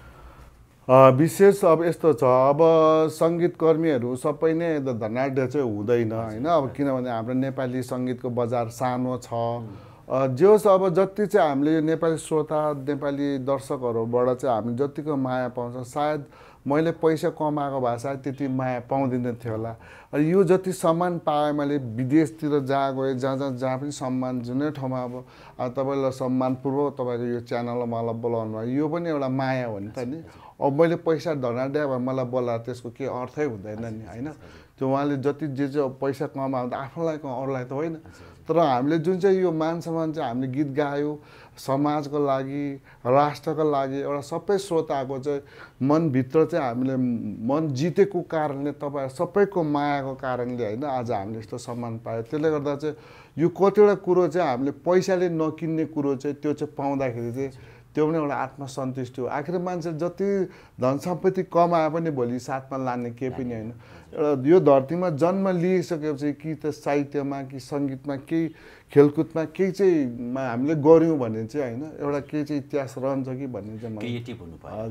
विशेष अब यस्तो छ अब सङ्गीतकर्मीहरू सबै नै धनाढ्य चाहिँ हुँदैन होइन अब किनभने हाम्रो नेपाली सङ्गीतको बजार सानो छ जोस् अब जति चाहिँ हामीले नेपाली श्रोता नेपाली दर्शकहरूबाट चाहिँ हामी जतिको माया पाउँछ सायद मैले पैसा कमाएको भए सायद त्यति माया पाउँदिनँ थियो होला यो जति सम्मान पाएँ मैले विदेशतिर जहाँ गएँ जहाँ जहाँ जहाँ पनि सम्मान जुनै ठाउँमा अब तपाईँलाई सम्मानपूर्वक तपाईँको यो च्यानलमा मलाई बोलाउनु भयो यो पनि एउटा माया हो नि त नि अब मैले पैसा धनाड्या भए मलाई बोलाएर त्यसको केही अर्थै हुँदैन नि होइन त्यो उहाँले जति जे जे पैसा कमाउँदा आफूलाई अरूलाई त होइन तर हामीले जुन चाहिँ यो मान सम्मान चाहिँ हामीले गीत गायो समाजको लागि राष्ट्रको लागि एउटा सबै श्रोताको चाहिँ मनभित्र चाहिँ हामीले मन जितेको कारणले तपाईँ सबैको मायाको कारणले होइन आज हामीले यस्तो सम्मान पायो त्यसले गर्दा चाहिँ यो कतिवटा कुरो चाहिँ हामीले पैसाले नकिन्ने कुरो चाहिँ त्यो चाहिँ पाउँदाखेरि चाहिँ त्यो पनि एउटा आत्मसन्तुष्टि हो आखिर मान्छे जति धन सम्पत्ति कमाए पनि भोलि साथमा लाने केही पनि होइन एउटा यो धरतीमा जन्म लिइसकेपछि कि त साहित्यमा कि सङ्गीतमा केही खेलकुदमा केही चाहिँ हामीले गऱ्यौँ भने चाहिँ होइन एउटा केही चाहिँ इतिहास रहन्छ कि भन्ने चाहिँ क्रिएटिभ हुनु पर्यो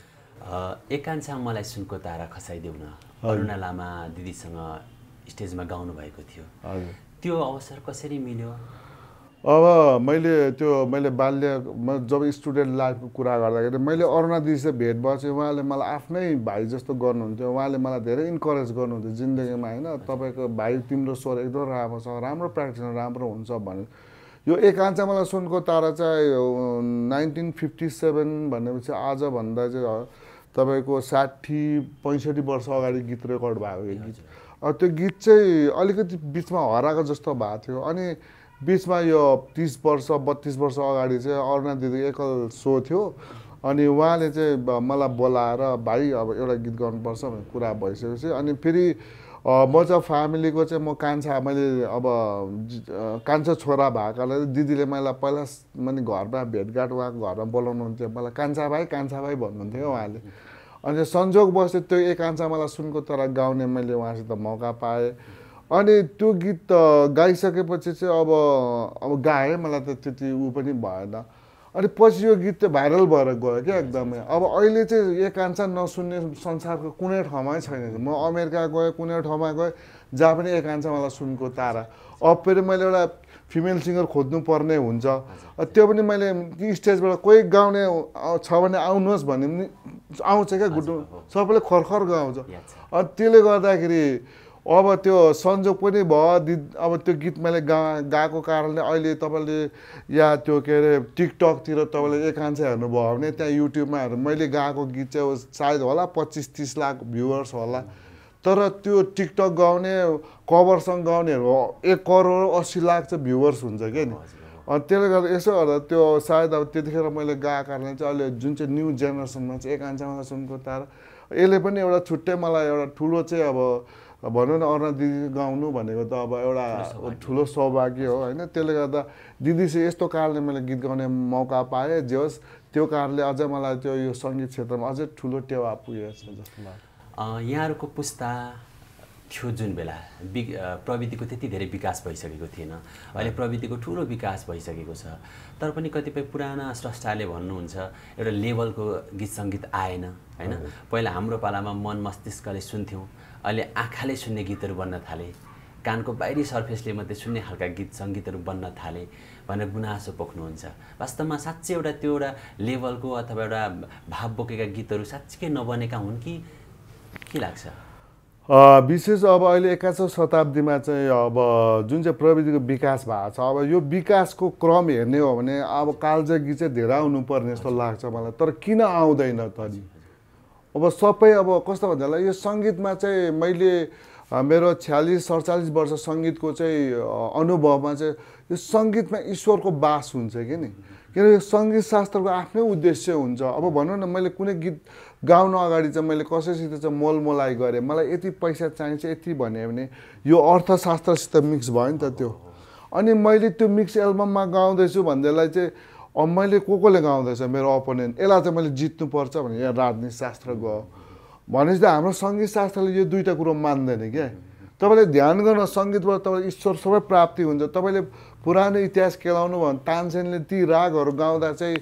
हजुर एकांशमा मलाई सुनको तारा खसाइदेऊ न अरुणा लामा दिदीसँग स्टेजमा गाउनु भएको थियो हजुर त्यो अवसर कसरी मिल्यो अब मैले त्यो मैले बाल्य जब स्टुडेन्ट लाइफको कुरा गर्दाखेरि मैले अरुणा दिदीसँग भेट भएपछि उहाँले मलाई आफ्नै भाइ जस्तो गर्नुहुन्थ्यो उहाँले मलाई धेरै इन्करेज गर्नुहुन्थ्यो जिन्दगीमा होइन तपाईँको भाइ तिम्रो स्वर एकदम राम्रो छ राम्रो प्र्याक्टिस राम्रो हुन्छ भने यो एकांश मलाई सुनको तारा चाहिँ नाइन्टिन फिफ्टी सेभेन भनेपछि आजभन्दा चाहिँ तपाईँको साठी पैँसठी वर्ष अगाडि गीत रेकर्ड भएको यो गीत त्यो गीत चाहिँ अलिकति बिचमा हराएको जस्तो भएको थियो अनि बिचमा यो तीस वर्ष बत्तीस वर्ष अगाडि चाहिँ अरुणा दिदी एकल सो थियो अनि उहाँले चाहिँ मलाई बोलाएर भाइ अब एउटा गीत गर्नुपर्छ भन्ने कुरा भइसकेपछि अनि फेरि म चाहिँ फ्यामिलीको चाहिँ म कान्छा मैले अब कान्छा छोरा भएकाले दिदीले मलाई पहिला मैले घरमा भेटघाट उहाँको घरमा बोलाउनुहुन्थ्यो मलाई कान्छा भाइ कान्छा भाइ भन्नुहुन्थ्यो उहाँले अनि संजोग बस्यो त्यो एकांश मलाई सुनको तर गाउने मैले उहाँसित मौका पाएँ अनि त्यो गीत गाइसकेपछि चाहिँ अब अब गाएँ मलाई त त्यति ऊ पनि भएन अनि पछि यो गीत चाहिँ भाइरल भएर गयो क्या एकदमै अब अहिले चाहिँ एकांश नसुन्ने संसारको कुनै ठाउँमै छैन म अमेरिका गएँ कुनै ठाउँमा गएँ जहाँ पनि एकांश मलाई सुनको तारा अब फेरि मैले एउटा फिमेल सिङ्गर खोज्नु पर्ने हुन्छ त्यो पनि मैले स्टेजबाट कोही गाउने छ भने आउनुहोस् भने पनि आउँछ क्या गुड्नु सबैले खरखर गाउँछ अनि त्यसले गर्दाखेरि अब त्यो संजोग पनि भयो दि अब त्यो गीत मैले गा गाएको कारणले अहिले तपाईँले या त्यो के अरे टिकटकतिर तपाईँले एकांश हेर्नुभयो भने त्यहाँ युट्युबमा हेर्नु मैले गाएको गीत चाहिँ सायद होला पच्चिस तिस लाख भ्युवर्स होला तर त्यो टिकटक गाउने कभरसँग गाउनेहरू एक करोड अस्सी लाख चाहिँ भ्युवर्स हुन्छ क्या नि अनि त्यसले गर्दा यसो गर्दा त्यो सायद अब त्यतिखेर मैले गाएको कारणले चाहिँ अहिले जुन चाहिँ न्यू जेनेरेसनमा चाहिँ एकांशमा सुनको तारा यसले पनि एउटा छुट्टै मलाई एउटा ठुलो चाहिँ अब भनौँ न अरुणा दिदी गाउनु भनेको त अब एउटा ठुलो सौभाग्य हो होइन। त्यसले गर्दा दिदीसँग यस्तो कारणले मैले गीत गाउने मौका पाएँ, जे होस् त्यो कारणले अझ मलाई त्यो यो सङ्गीत क्षेत्रमा अझै ठुलो टेवा पुगेको छ जस्तो लाग्छ। यहाँहरूको पुस्ता थियो जुन बेला वि प्रविधिको त्यति धेरै विकास भइसकेको थिएन, अहिले प्रविधिको ठुलो विकास भइसकेको छ, तर पनि कतिपय पुराना स्रष्टाले भन्नुहुन्छ एउटा लेभलको गीत सङ्गीत आएन होइन। पहिला हाम्रो पालामा मन मस्तिष्कले सुन्थ्यौँ, अहिले आँखाले सुन्ने गीतहरू बन्न थाले, कानको बाहिरी सर्फेसले मात्रै सुन्ने खालका गीत सङ्गीतहरू बन्न थाले भनेर गुनासो पोख्नुहुन्छ। वास्तवमा साँच्चै एउटा त्यो एउटा लेभलको अथवा एउटा भाव बोकेका गीतहरू साँच्चै नबनेका हुन् कि के लाग्छ? विशेष अब अहिले एक्काइसौँ शताब्दीमा चाहिँ अब जुन चाहिँ प्रविधिको विकास भएको छ, अब यो विकासको क्रम हेर्ने हो भने अब कालजयी गीत चाहिँ धेरै आउनुपर्ने जस्तो लाग्छ मलाई। तर किन आउँदैन त नि? अब सबै अब कस्तो भन्दा यो सङ्गीतमा चाहिँ मैले मेरो छ्यालिस सडचालिस वर्ष सङ्गीतको चाहिँ अनुभवमा चाहिँ यो सङ्गीतमा ईश्वरको बास हुन्छ कि नि। किनकि सङ्गीत शास्त्रको आफ्नै उद्देश्य हुन्छ। अब भनौँ न मैले कुनै गीत गाउन अगाडि चाहिँ मैले कसैसित चाहिँ मोलमोलाई गरेँ, मलाई यति पैसा चाहिन्छ यति भन्यो भने यो अर्थशास्त्रसित मिक्स भयो नि त त्यो। अनि मैले त्यो मिक्स एल्बममा गाउँदैछु भन्दैलाई चाहिँ अब मैले को कोले गाउँदैछ मेरो अपोनेन्ट, यसलाई चाहिँ मैले जित्नुपर्छ भने यहाँ राजनीति शास्त्र गयो भनेपछि हाम्रो सङ्गीत शास्त्रले यो दुईवटा कुरो मान्दैन क्या। तपाईँले ध्यान गर्न सङ्गीतबाट तपाईँले ईश्वर सबै प्राप्ति हुन्छ। तपाईँले पुरानो इतिहास केलाउनु भयो भने तानसेनले ती रागहरू गाउँदा चाहिँ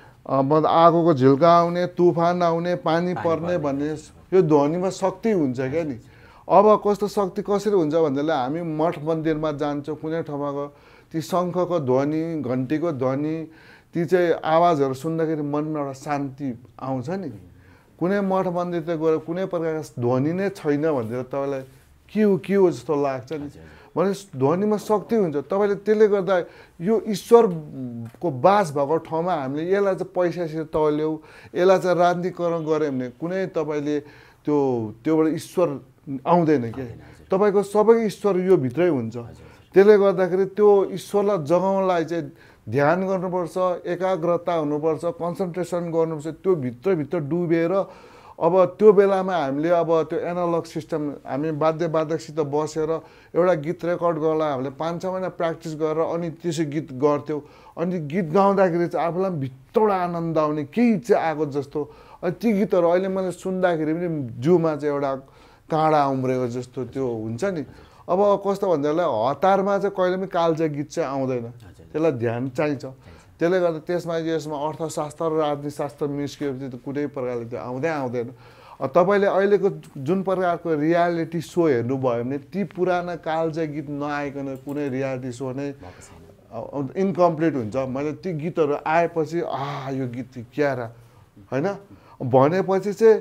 आगोको झिल्का आउने, तुफान आउने, पानी पर्ने भन्ने यो ध्वनिमा शक्ति हुन्छ क्या नि। अब कस्तो शक्ति कसरी हुन्छ भन्दाखेरि हामी मठ मन्दिरमा जान्छौँ, कुनै ठाउँमा गयो ती शङ्खको ध्वनि, घन्टीको ध्वनि, ती चाहिँ आवाजहरू सुन्दाखेरि मनमा एउटा शान्ति आउँछ नि। कुनै मठ मन्दिरतिर गएर कुनै प्रकारको ध्वनि नै छैन भनेर तपाईँलाई के हो के हो जस्तो लाग्छ नि। भने ध्वनिमा शक्ति हुन्छ। तपाईँले त्यसले गर्दा यो ईश्वरको बास भएको ठाउँमा हामीले यसलाई चाहिँ पैसासित तौल्याउ, यसलाई चाहिँ राजनीतिकरण गऱ्यो भने कुनै तपाईँले त्यो त्योबाट ईश्वर आउँदैन क्या। तपाईँको सबै ईश्वर यो भित्रै हुन्छ। त्यसले गर्दाखेरि त्यो ईश्वरलाई जगाउनलाई चाहिँ ध्यान गर्नुपर्छ, एकाग्रता हुनुपर्छ, कन्सन्ट्रेसन गर्नुपर्छ। त्यो भित्रभित्र डुबेर अब त्यो बेलामा हामीले अब त्यो एनालग सिस्टम हामी वाद्यवादकसित बसेर एउटा गीत रेकर्ड गर्नलाई हामीले पाँच छ महिना प्र्याक्टिस गरेर अनि त्यसै गीत गर्थ्यौँ। अनि गीत गाउँदाखेरि चाहिँ आफूलाई भित्रबाट आनन्द आउने केही चाहिँ आएको जस्तो। अनि ती गीतहरू अहिले मैले सुन्दाखेरि पनि जिउमा चाहिँ एउटा काँडा उम्रेको जस्तो त्यो हुन्छ नि। अब कस्तो भन्दाखेरि हतारमा चाहिँ कहिले पनि कालजयी गीत चाहिँ आउँदैन, त्यसलाई ध्यान चाहिन्छ। त्यसले गर्दा त्यसमा यसमा अर्थशास्त्र र राजनीतिशास्त्र मिस्किएपछि त कुनै प्रकारले त्यो आउँदै आउँदैन। तपाईँले अहिलेको जुन प्रकारको रियालिटी सो हेर्नुभयो भने ती पुराना कालजयी गीत नआइकन कुनै रियालिटी सो नै इन्कम्प्लिट हुन्छ। मैले ती गीतहरू आएपछि आ यो गीत क्या र होइन भनेपछि चाहिँ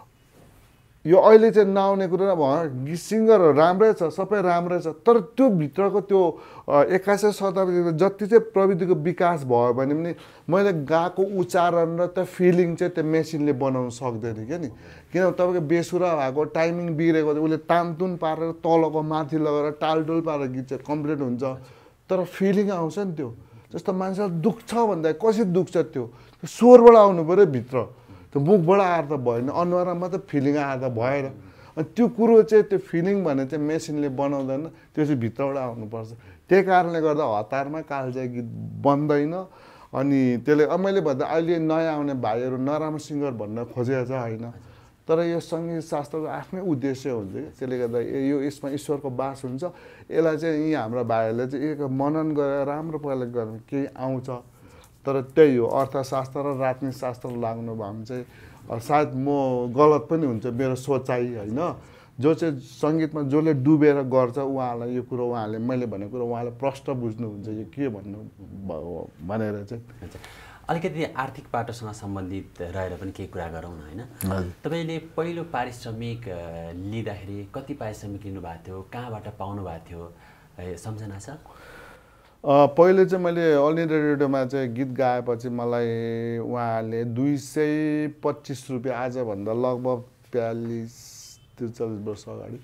यो अहिले चाहिँ नआउने कुरो गीत सिङ्गरहरू राम्रै छ, सबै राम्रै छ, तर त्यो भित्रको त्यो एक्काइसौँ शताब्दीको जति चाहिँ प्रविधिको विकास भयो भने पनि मैले गाएको उच्चारण र त्यो फिलिङ चाहिँ त्यो मेसिनले बनाउन सक्दैन क्या नि। किनभने तपाईँको बेसुरा भएको टाइमिङ बिग्रेको उसले तानतुन पारेर तलको माथि लगेर टालटुल पारेर गीत चाहिँ कम्प्लिट हुन्छ, तर फिलिङ आउँछ नि त्यो। जस्तो मान्छेलाई दुख्छ भन्दा कसरी दुख्छ त्यो स्वरबाट आउनु पऱ्यो भित्र, त्यो मुखबाट आएर त भएन, अनुहारमा मात्रै फिलिङ आएर त भएन। अनि त्यो कुरो चाहिँ त्यो फिलिङ भने चाहिँ मेसिनले बनाउँदैन, त्यो चाहिँ भित्रबाट आउनुपर्छ। त्यही कारणले गर्दा हतारमा कालजयी गीत बन्दैन। अनि त्यसले अब मैले भन्दा अहिले नयाँ आउने भाइहरू नराम्रो सिङ्गर भन्न खोजेको छ होइन, तर यो सङ्गीत शास्त्रको आफ्नै उद्देश्य हुन्छ कि। त्यसले गर्दा यो यसमा ईश्वरको बास हुन्छ। यसलाई चाहिँ यी हाम्रा भाइहरूले चाहिँ एक मनन गरेर राम्रो प्रकारले गर्नु केही आउँछ। तर त्यही हो अर्थशास्त्र र राजनीतिशास्त्र लाग्नु भयो भने चाहिँ सायद म गलत पनि हुन्छ मेरो सोचाइ होइन। जो चाहिँ सङ्गीतमा जसले डुबेर गर्छ उहाँलाई यो कुरो उहाँले मैले भनेको कुरो उहाँले प्रष्ट बुझ्नुहुन्छ यो के भन्नु भनेर चाहिँ। अलिकति आर्थिक पाटोसँग सम्बन्धित रहेर पनि केही कुरा गरौँ न होइन। तपाईँले पहिलो पारिश्रमिक लिँदाखेरि कति पारिश्रमिक लिनुभएको थियो, कहाँबाट पाउनु भएको थियो, सम्झना छ? पहिले चाहिँ मैले अल इन्डिया रेडियोमा चाहिँ गीत गाएपछि मलाई उहाँले दुई सय पच्चिस रुपियाँ आजभन्दा लगभग बयालिस त्रिचालिस वर्ष अगाडि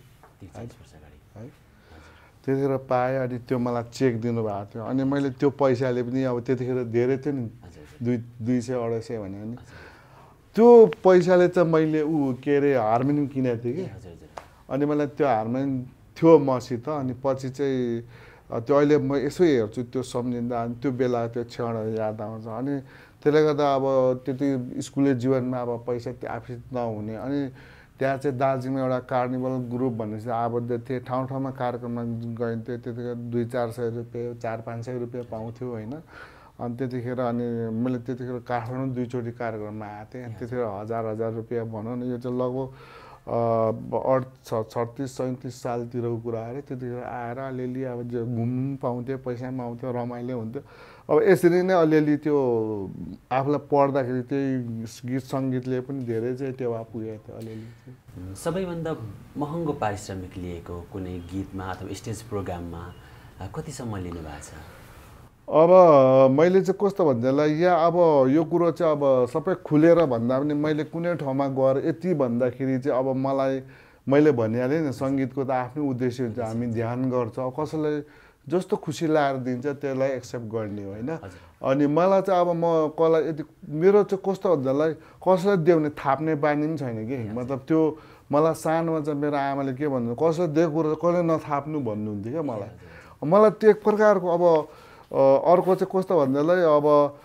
है त्यतिखेर पाएँ। अनि त्यो मलाई चेक दिनुभएको थियो। अनि मैले त्यो पैसाले पनि अब त्यतिखेर धेरै थियो नि दुई दुई सय अढाई सय भन्यो भने त्यो पैसाले चाहिँ मैले ऊ के अरे हार्मोनियम किनेको थिएँ कि। अनि मलाई त्यो हार्मोनियम थियो मसित अनि पछि चाहिँ त्यो अहिले म यसो हेर्छु त्यो सम्झिँदा अनि त्यो बेला त्यो क्षणहरू याद आउँछ अनि त्यसले गर्दा अब त्यति स्कुले जीवनमा अब पैसा आफै नहुने अनि त्यहाँ चाहिँ दार्जिलिङमा एउटा कार्निभल ग्रुप भन्ने चाहिँ आबद्ध थिए ठाउँ ठाउँमा कार्यक्रममा गइन्थ्यो त्यतिखेर दुई चार सय रुपियाँ चार पाँच सय रुपियाँ पाउँथ्यो होइन अनि त्यतिखेर अनि मैले त्यतिखेर काठमाडौँ दुईचोटि कार्यक्रममा आएको थिएँ त्यतिखेर हजार हजार रुपियाँ भनौँ न यो चाहिँ लगभग अठ छत्तिस सैँतिस सालतिरको कुरा अरे त्यतिखेर आएर अलिअलि अब घुम्नु पाउँथ्यो पैसा पनि आउँथ्यो रमाइलो हुन्थ्यो अब यसरी नै अलिअलि त्यो आफूलाई पढ्दाखेरि त्यही गीत सङ्गीतले पनि धेरै चाहिँ टेवा पुगेको थियो अलिअलि सबैभन्दा महँगो पारिश्रमिक लिएको कुनै गीतमा अथवा स्टेज प्रोग्राममा कतिसम्म लिनु भएको छ अब मैले चाहिँ कस्तो भन्दाखेरि यहाँ अब यो कुरो चाहिँ अब सबै खुलेर भन्दा पनि मैले कुनै ठाउँमा गएर यति भन्दाखेरि चाहिँ अब मलाई मैले भनिहालेँ नि सङ्गीतको त आफ्नै उद्देश्य हुन्छ हामी ध्यान गर्छ कसैलाई जस्तो खुसी लागेर दिन्छ त्यसलाई एक्सेप्ट गर्ने होइन अनि मलाई चाहिँ अब म कसलाई यति मेरो चाहिँ कस्तो भन्दाखेरि कसैलाई देउने थाप्ने बानी पनि छैन कि मतलब त्यो मलाई सानोमा चाहिँ मेरो आमाले के भन्नु कसैलाई दिएको कुरो कसैले नथाप्नु भन्नुहुन्थ्यो क्या मलाई मलाई त्यो एक प्रकारको अब अर्को चाहिँ कस्तो भन्दाखेरि अब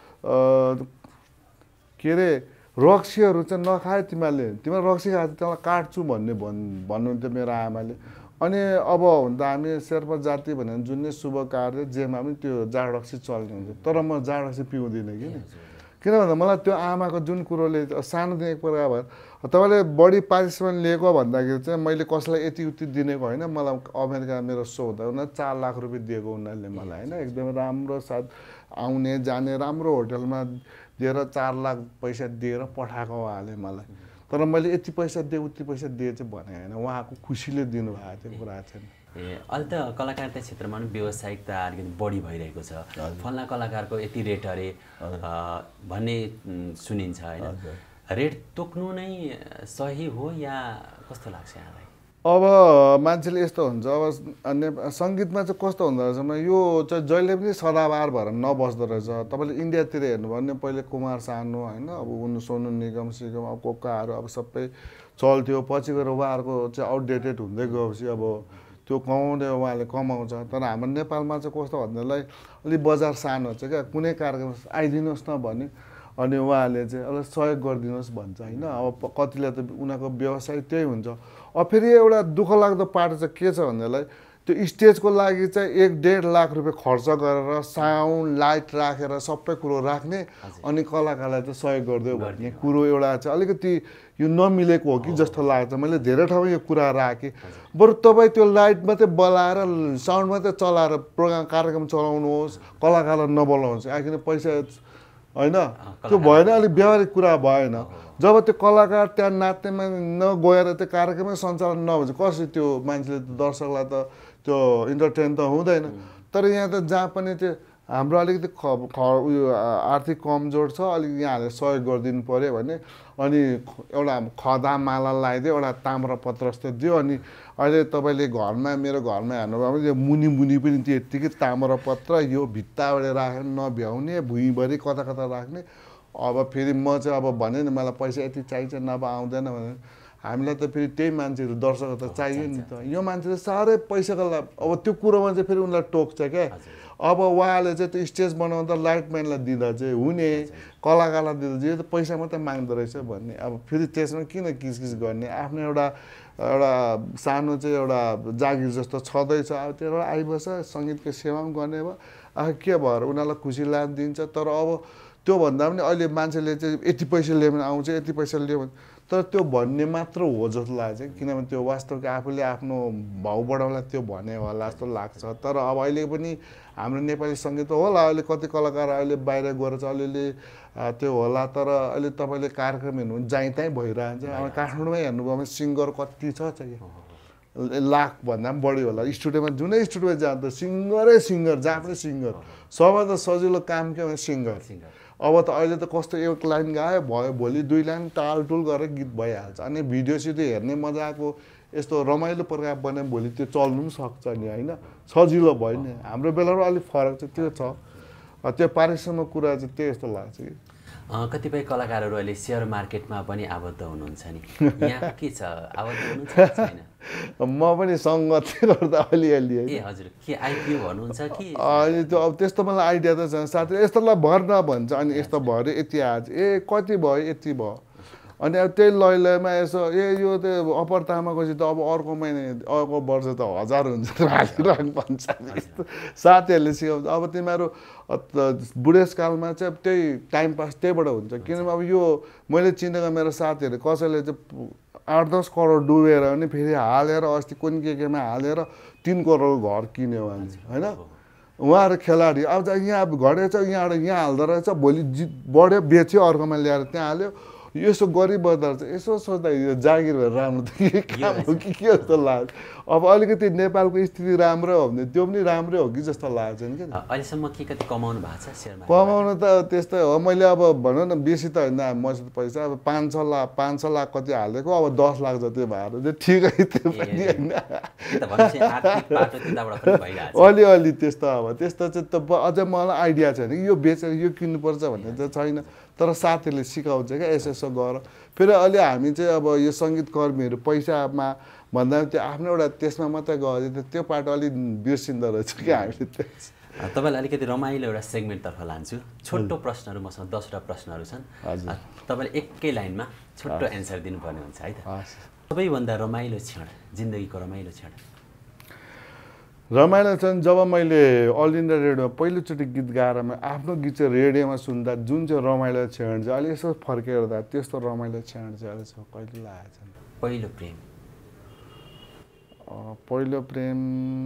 के अरे रक्सीहरू चाहिँ नखाए तिमीहरूले तिमीहरू रक्सी खाए त्यसलाई काट्छु भन्ने भन् भन्नुहुन्थ्यो मेरो आमाले अनि अब हुन त हामी शेर्पा जाति भनेर जुन नै शुभ कार्य जेमा पनि त्यो जाड रक्सी चल्ने हुन्छ तर म जाड रक्सी पिउँदिनँ कि किन भन्दा मलाई त्यो आमाको जुन कुरोले सानोदेखि एक प्रकार भयो तपाईँले बढी पारिश्रमिक लिएको भन्दाखेरि चाहिँ मैले कसैलाई यति उति दिनेको होइन मलाई अमेरिका मेरो सो हुँदा उनीहरू चार लाख रुपियाँ दिएको उनीहरूले मलाई होइन एकदमै राम्रो साथ आउने जाने राम्रो होटलमा दिएर चार लाख पैसा दिएर पठाएको उहाँले मलाई तर मैले यति पैसा दिएँ उति पैसा दिएँ चाहिँ भने होइन उहाँको खुसीले दिनुभएको थियो कुरा चाहिँ ए अहिले त कलाकारिता क्षेत्रमा पनि व्यावसायिकता अलिकति बढी भइरहेको छ फल्ना कलाकारको यति रेट अरे भन्ने सुनिन्छ होइन रेट तोक्नु नै सही हो या कस्तो लाग्छ यहाँलाई अब मान्छेले यस्तो हुन्छ अब अन्य सङ्गीतमा चाहिँ कस्तो हुँदो रहेछ यो चाहिँ जहिले पनि सदाबहार भएर नबस्दो रहेछ तपाईँले इन्डियातिर हेर्नु भने पहिले कुमार सानु होइन अब उनी सोनु निगम सिगम अब कोकाहरू अब सबै चल्थ्यो पछि गएर उहाँहरूको चाहिँ आउटडेटेड हुँदै गएपछि अब त्यो कमाउँदै उहाँले कमाउँछ तर हाम्रो नेपालमा चाहिँ कस्तो भन्दालाई अलिक बजार सानो छ क्या कुनै कार्यक्रम आइदिनुहोस् न भने अनि उहाँले चाहिँ अलिक सहयोग गरिदिनुहोस् भन्छ होइन अब कतिलाई त उनीहरूको व्यवसाय त्यही हुन्छ अब फेरि एउटा दुःख लाग्दो पाटो चाहिँ के छ भन्दालाई त्यो स्टेजको लागि चाहिँ एक डेढ लाख रुपियाँ खर्च गरेर साउन्ड लाइट राखेर सबै कुरो राख्ने अनि कलाकारलाई चाहिँ सहयोग गरिदियो भन्ने कुरो एउटा चाहिँ अलिकति यो नमिलेको हो कि जस्तो लाग्छ मैले धेरै ठाउँमा यो कुरा राखेँ बरु तपाईँ त्यो लाइट मात्रै बलाएर साउन्ड मात्रै चलाएर प्रोग्राम कार्यक्रम चलाउनुहोस् कलाकारलाई नबोलाउनुहोस् किन पैसा होइन त्यो भएन अलिक व्यावहारिक कुरा भएन जब त्यो कलाकार त्यहाँ नाच्नेमा नगएर त्यो कार्यक्रमै सञ्चालन नभन्छ कसरी त्यो मान्छेले दर्शकलाई त त्यो इन्टरटेन त हुँदैन तर यहाँ त जहाँ पनि त्यो हाम्रो अलिकति ख उयो आर्थिक कमजोर छ अलिक यहाँहरूले सहयोग गरिदिनु पऱ्यो भने अनि एउटा खदा माला लगाइदियो एउटा ताम्रपत्र जस्तो दियो अनि अहिले तपाईँले घरमा मेरो घरमा हेर्नुभयो भने यो मुनि मुनि पनि त्यो यत्तिकै ताम्रपत्र यो भित्ताबाट राखेर नभ्याउने भुइँभरि कता कता राख्ने अब फेरि म चाहिँ अब भने नि मलाई पैसा यति चाहिन्छ नभए आउँदैन भने हामीलाई त फेरि त्यही मान्छेहरू दर्शक त चाहियो नि त यो मान्छेले साह्रै पैसाको लागि अब त्यो कुरोमा चाहिँ फेरि उनीलाई टोक्छ क्या अब उहाँले चाहिँ त्यो स्टेज बनाउँदा लाइटम्यानलाई दिँदा चाहिँ हुने कलाकारलाई दिँदा यो त पैसा मात्रै माग्दो रहेछ भन्ने अब फेरि त्यसमा किन किसकिस गर्ने आफ्नो एउटा एउटा सानो चाहिँ एउटा जागिर जस्तो छँदैछ अब त्यो आइबस्छ सङ्गीतको सेवा पनि गर्ने भयो अब के भएर उनीहरूलाई खुसी लाग्न दिन्छ तर अब त्योभन्दा पनि अहिले मान्छेले चाहिँ यति पैसा लियो भने आउँछ यति पैसा लियो भने तर त्यो भन्ने मात्र हो जस्तो लाग्छ किनभने त्यो वास्तवको आफूले आफ्नो भाउ बढाउनलाई त्यो भने होला जस्तो लाग्छ तर अब अहिले पनि हाम्रो नेपाली सङ्गीत होला अहिले कति कलाकार अहिले बाहिर गएर चाहिँ अलिअलि त्यो होला तर अहिले तपाईँले कार्यक्रम हेर्नु भने जहीँ तहीँ भइरहन्छ अब काठमाडौँमै हेर्नुभयो भने सिङ्गर कति छ चाहिँ लाखभन्दा पनि बढी होला स्टुडियोमा जुनै स्टुडियोमा जाँदा सिङ्गरै सिङ्गर जहाँ पनि सिङ्गर सबैभन्दा सजिलो काम के भने सिङ्गर अब त अहिले त कस्तो एक लाइन गायो भयो भोलि दुई लाइन टालटुल गरेर गीत भइहाल्छ अनि भिडियो सिडियो हेर्ने मजाको यस्तो रमाइलो प्रकार बने भोलि त्यो चल्नु पनि सक्छ नि होइन सजिलो भयो नि हाम्रो बेलामा अलिक फरक चाहिँ त्यो छ त्यो पारिश्रमिक कुरा चाहिँ त्यो यस्तो लाग्छ कि कतिपय कलाकारहरू अहिले सेयर मार्केटमा पनि आबद्ध हुनुहुन्छ नि, यहाँ के छ, आबद्ध हुनुहुन्छ कि छैन? म पनि सङ्गत गर्दा अलिअलि ए हजुर, के आइपिओ भन्नुहुन्छ कि? अनि त्यो अब त्यस्तो मलाई आइडिया त छैन। साथै यस्तोलाई भर न भन्छ, अनि यस्तो भर्यो यति आज, ए कति भयो यति भयो, अनि अब त्यही लै लैमा यसो ए यो त अप्पर तामाकोपछि त अब अर्को महिना अर्को वर्ष त हजार हुन्छ हालिरहनु भन्छ। यस्तो साथीहरूले सिकाउँछ। अब तिमीहरू बुढेसकालमा चाहिँ त्यही टाइम पास त्यहीबाट हुन्छ, किनभने अब यो मैले चिनेको मेरो साथीहरू कसैले चाहिँ आठ दस करोड डुबेर पनि फेरि हालेर अस्ति कुन के केमा हालेर तिन करोड घर किन्यो मान्छे होइन। उहाँहरू खेलाडी अब यहाँ घटेछ यहाँबाट यहाँ हाल्दो रहेछ, भोलि जित बढ्यो बेच्यो अर्कोमा ल्याएर त्यहाँ हाल्यो, यसो गरिबस्दो रहेछ। यसो सोच्दा यो जागिर भएर राम्रो त के काम हो कि के जस्तो लाग्छ। अब अलिकति नेपालको स्थिति राम्रो हो भने त्यो पनि राम्रै हो कि जस्तो लाग्छ नि क्या। अहिलेसम्म के कति कमाउनु भएको छ सेयरमा? कमाउनु त त्यस्तै हो। मैले अब भनौँ न बेसी त होइन, मसित पैसा अब पाँच छ लाख पाँच छ लाख कति हालेको, अब दस लाख जति भएर चाहिँ ठिकै त्यो पनि होइन। अलिअलि त्यस्तो अब त्यस्तो चाहिँ त अझै मलाई आइडिया छैन कि यो बेचेर यो किन्नुपर्छ भन्ने चाहिँ छैन, तर साथीहरूले सिकाउँछ क्या यसो यसो गर। फेरि अहिले हामी चाहिँ अब यो सङ्गीत कर्मीहरू पैसामा भन्दा त्यो आफ्नो एउटा त्यसमा मात्रै गयो त्यो पाटो अलिक बिर्सिँदो रहेछ कि हामीले। तपाईँलाई अलिकति रमाइलो एउटा सेगमेन्टतर्फ लान्छु। छोटो प्रश्नहरू मसँग दसवटा प्रश्नहरू छन्, तपाईँले एकै लाइनमा छोटो एन्सर दिनुपर्ने हुन्छ है त। सबैभन्दा रमाइलो क्षण, जिन्दगीको रमाइलो क्षण? रमाइलो क्षण जब मैले अल इन्डिया रेडियोमा पहिलोचोटि गीत गाएर आफ्नो गीत चाहिँ रेडियोमा सुन्दा जुन चाहिँ रमाइलो क्षण चाहिँ अहिले यसो फर्केर त्यस्तो रमाइलो क्षण चाहिँ अहिलेसम्म कहिले लागेको छैन। पहिलो प्रेम? पहिलो प्रेम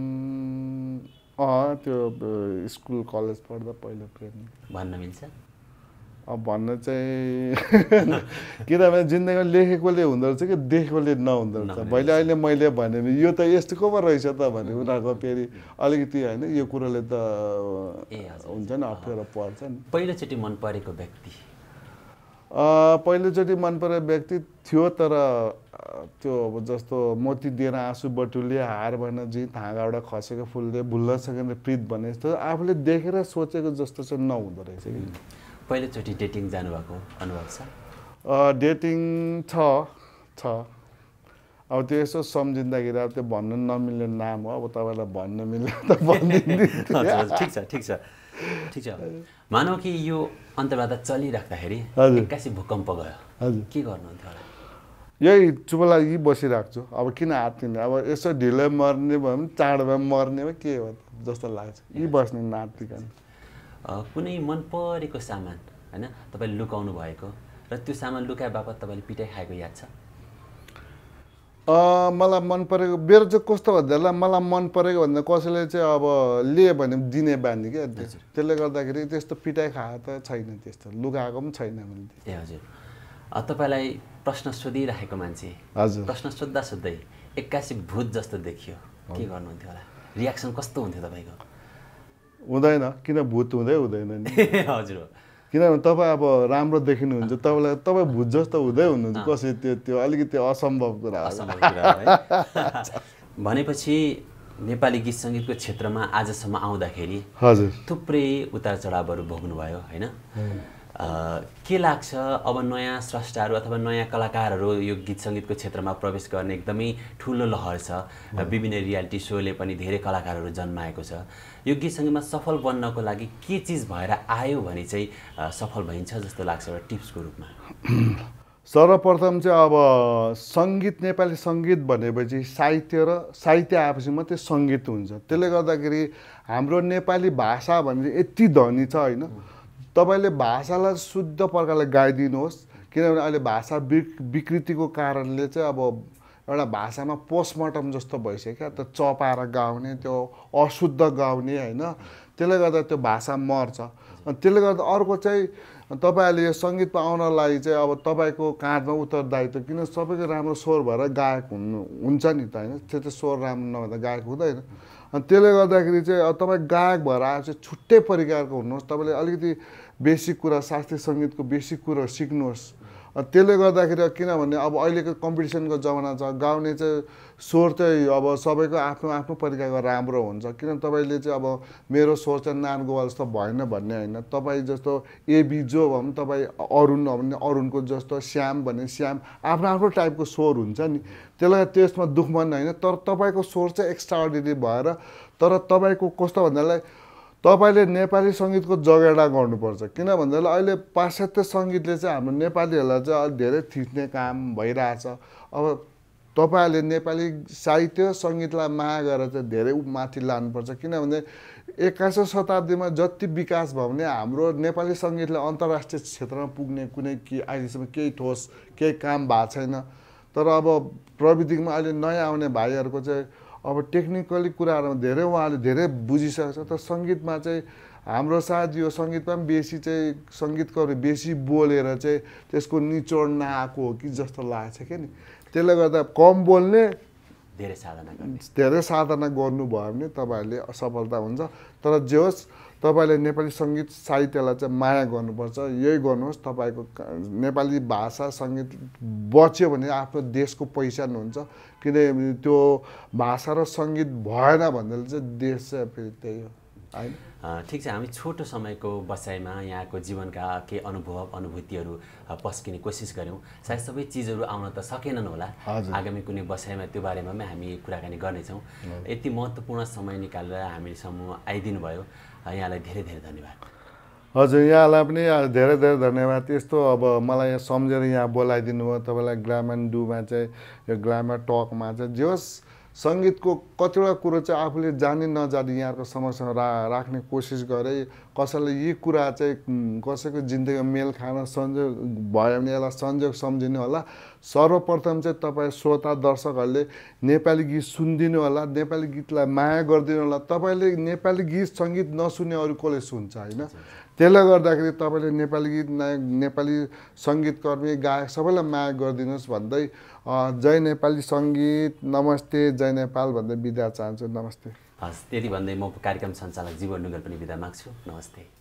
अँ त्यो स्कुल कलेज पढ्दा पहिलो प्रेम भन्न मिल्छ? अब भन्न चाहिँ किनभने जिन्दगीमा लेखेकोले हुँदो रहेछ कि देखेकोले नहुँदो रहेछ। मैले अहिले मैले भने यो त यस्तो को पो रहेछ त भने उनीहरूको फेरि अलिकति होइन यो कुरोले त हुन्छ नि अप्ठ्यारो पर्छ नि। पहिलोचोटि मन परेको व्यक्ति? पहिलोचोटि मन परेको व्यक्ति थियो, तर त्यो अब जस्तो मोती दिएर आँसु बटुले हार भएन जित हाँगाबाट खसेको फुलले भुल्न सकेन प्रीत भने जस्तो आफूले देखेर सोचेको जस्तो चाहिँ नहुँदो रहेछ कि। पहिलोचोटि डेटिङ जानुभएको अनुभव छ? डेटिङ छ छ अब त्यो यसो सम्झिँदाखेरि अब त्यो भन्नु नमिल्ने नाम हो, अब तपाईँलाई भन्न मिल्यो त भनिदिनु। ठिक छ ठिक छ ठिक छ। मानौ कि यो अन्तर्वार्ता चलिराख्दाखेरि एक्कासी भूकम्प गयो, हजुर के गर्नुहुन्थ्यो होला? यही चुप लागि बसिरहेको छु। अब किन हात्तिने, अब यसो ढिलो मर्ने भयो भने चाँडोमा मर्ने भयो के हो जस्तो लाग्छ यी बस्ने नातिकन। कुनै मन परेको सामान होइन तपाईँले लुकाउनु भएको र त्यो सामान लुकाए बापत तपाईँले पिटाइ खाएको याद छ? मलाई मन परेको मेरो चाहिँ कस्तो भन्दा मलाई मन परेको भन्दा कसैले चाहिँ अब लिए भने दिने बानी क्या, त्यसले गर्दाखेरि त्यस्तो पिटाइ खाएको त छैन, त्यस्तो लुकाएको पनि छैन मैले। ए हजुर, तपाईँलाई प्रश्न सोधिरहेको मान्छे हजुर प्रश्न सोद्धा सोध्दै एक्कासी भूत जस्तो देखियो, के गर्नुहुन्थ्यो होला? रियाक्सन कस्तो हुन्थ्यो तपाईँको? हुँदैन, किन भूत हुँदै हुँदैन नि। हजुर, किनभने तपाईँ अब राम्रो देखिनुहुन्छ, तपाईँलाई तपाईँ भूत जस्तो हुँदै हुनुहुन्छ कसै, त्यो त्यो अलिकति असम्भव कुरा भनेपछि नेपाली गीत सङ्गीतको क्षेत्रमा आजसम्म आउँदाखेरि हजुर थुप्रै उतार चढावहरू भोग्नुभयो होइन? के लाग्छ अब नयाँ स्रष्टाहरू अथवा नयाँ कलाकारहरू यो गीत सङ्गीतको क्षेत्रमा प्रवेश गर्ने एकदमै ठुलो लहर छ र विभिन्न रियालिटी सोले पनि धेरै कलाकारहरू जन्माएको छ। यो गीत सङ्गीतमा सफल बन्नको लागि के चिज भएर आयो भने चाहिँ सफल भइन्छ जस्तो लाग्छ एउटा टिप्सको रूपमा? सर्वप्रथम चाहिँ अब सङ्गीत, नेपाली सङ्गीत भनेपछि साहित्य र साहित्य आएपछि मात्रै सङ्गीत हुन्छ। त्यसले गर्दाखेरि हाम्रो नेपाली भाषा भने यति धनी छ होइन, तपाईँले भाषालाई शुद्ध प्रकारले गाइदिनुहोस्। किनभने अहिले भाषा विकृतिको कारणले चाहिँ अब एउटा भाषामा पोस्टमार्टम जस्तो भइसक्यो क्या, त चपाएर गाउने, त्यो अशुद्ध गाउने होइन, त्यसले गर्दा त्यो भाषा मर्छ। त्यसले गर्दा अर्को चाहिँ तपाईँहरूले यो सङ्गीतमा आउनलाई चाहिँ अब तपाईँको काँधमा उत्तरदायित्व, किन सबैको राम्रो स्वर भएर गायक हुनु हुन्छ नि त होइन, त्यो चाहिँ स्वर राम्रो नभएर गायक हुँदैन। अनि त्यसले गर्दाखेरि चाहिँ अब तपाईँ गायक भएर आएर चाहिँ छुट्टै प्रकारको हुनुहोस्, तपाईँले अलिकति बेसिक कुरा शास्त्रीय सङ्गीतको बेसिक कुराहरू सिक्नुहोस्। त्यसले गर्दाखेरि किनभने अब अहिलेको कम्पिटिसनको जमाना छ, गाउने चाहिँ स्वर चाहिँ अब सबैको आफ्नो आफ्नो तरिकाको राम्रो हुन्छ। किन तपाईँले चाहिँ अब मेरो स्वर चाहिँ नानगोपाल जस्तो भएन भन्ने होइन, तपाईँ जस्तो एबी जो भए पनि तपाईँ अरुण हो भने अरुणको जस्तो, श्याम भने श्याम, आफ्नो आफ्नो टाइपको स्वर हुन्छ नि, त्यसलाई त्यसमा दुःख मान्ने होइन। तर तपाईँको स्वर चाहिँ एक्स्ट्राअर्डिनरी भएर, तर तपाईँको कस्तो भन्दालाई तपाईँले नेपाली सङ्गीतको जगेडा गर्नुपर्छ। किन भन्दाखेरि अहिले पाश्चात्य सङ्गीतले चाहिँ हाम्रो नेपालीहरूलाई चाहिँ अलिक धेरै थिच्ने काम भइरहेछ। अब तपाईँहरूले नेपाली साहित्य सङ्गीतलाई माया गरेर चाहिँ धेरै माथि लानुपर्छ। किनभने एक्काइसौँ शताब्दीमा जति विकास भयो भने हाम्रो नेपाली सङ्गीतले अन्तर्राष्ट्रिय क्षेत्रमा पुग्ने कुनै के अहिलेसम्म केही ठोस केही काम भएको छैन। तर अब प्रविधिमा अहिले नयाँ आउने भाइहरूको चाहिँ अब टेक्निकली कुराहरूमा धेरै उहाँले धेरै बुझिसकेको छ। तर सङ्गीतमा चाहिँ हाम्रो सायद यो सङ्गीतमा पनि बेसी चाहिँ सङ्गीतकोहरू बेसी बोलेर चाहिँ त्यसको निचोड नआएको हो कि जस्तो लागेको छ क्या नि। त्यसले गर्दा कम बोल्ने, धेरै साधना गर्ने, धेरै साधना गर्नुभयो भने तपाईँहरूले सफलता हुन्छ। तर जे होस् तपाईँले नेपाली सङ्गीत साहित्यलाई चाहिँ माया गर्नुपर्छ, यही गर्नुहोस्। तपाईँको नेपाली भाषा सङ्गीत बच्यो भने आफ्नो देशको पहिचान हुन्छ। किनभने त्यो भाषा र सङ्गीत भएन भन्दाखेरि चाहिँ देश चाहिँ फेरि त्यही हो होइन। ठिक छ, हामी छोटो समयको बसाइमा यहाँको जीवनका केही अनुभव अनुभूतिहरू पस्किने कोसिस गऱ्यौँ। सायद सबै चिजहरू आउन त सकेनन् होला, आगामी कुनै बसाइमा त्यो बारेमा पनि हामी कुराकानी गर्नेछौँ। यति महत्त्वपूर्ण समय निकालेर हामीसम्म आइदिनु भयो, यहाँलाई धेरै धेरै धन्यवाद। हजुर, यहाँलाई पनि धेरै धेरै धन्यवाद। यस्तो अब मलाई यहाँ सम्झेर यहाँ बोलाइदिनु भयो। तपाईँलाई ग्लामान्डुमा चाहिँ यो ग्लामर टकमा चाहिँ जे होस् सङ्गीतको कतिवटा कुरो चाहिँ आफूले जानी नजानी यहाँको समक्षमा रा राख्ने कोसिस गरेँ। कसैले यी कुरा चाहिँ कसैको जिन्दगीमा मेल खान संयोग भयो भने यसलाई संयोग सम्झिनु होला। सर्वप्रथम चाहिँ तपाईँ श्रोता दर्शकहरूले नेपाली गीत सुनिदिनु होला, नेपाली गीतलाई माया गरिदिनु होला। तपाईँले नेपाली गीत सङ्गीत नसुने अरू कसले सुन्छ होइन। त्यसले गर्दाखेरि तपाईँले नेपाली गीत नायक नेपाली सङ्गीतकर्मी गायक सबैलाई माया गरिदिनुहोस् भन्दै जय नेपाली सङ्गीत, नमस्ते, जय नेपाल भन्दै बिदा चाहन्छु। नमस्ते। हस्, त्यति भन्दै म कार्यक्रम सञ्चालक जीवन ढुङ्गेल पनि बिदा माग्छु। नमस्ते।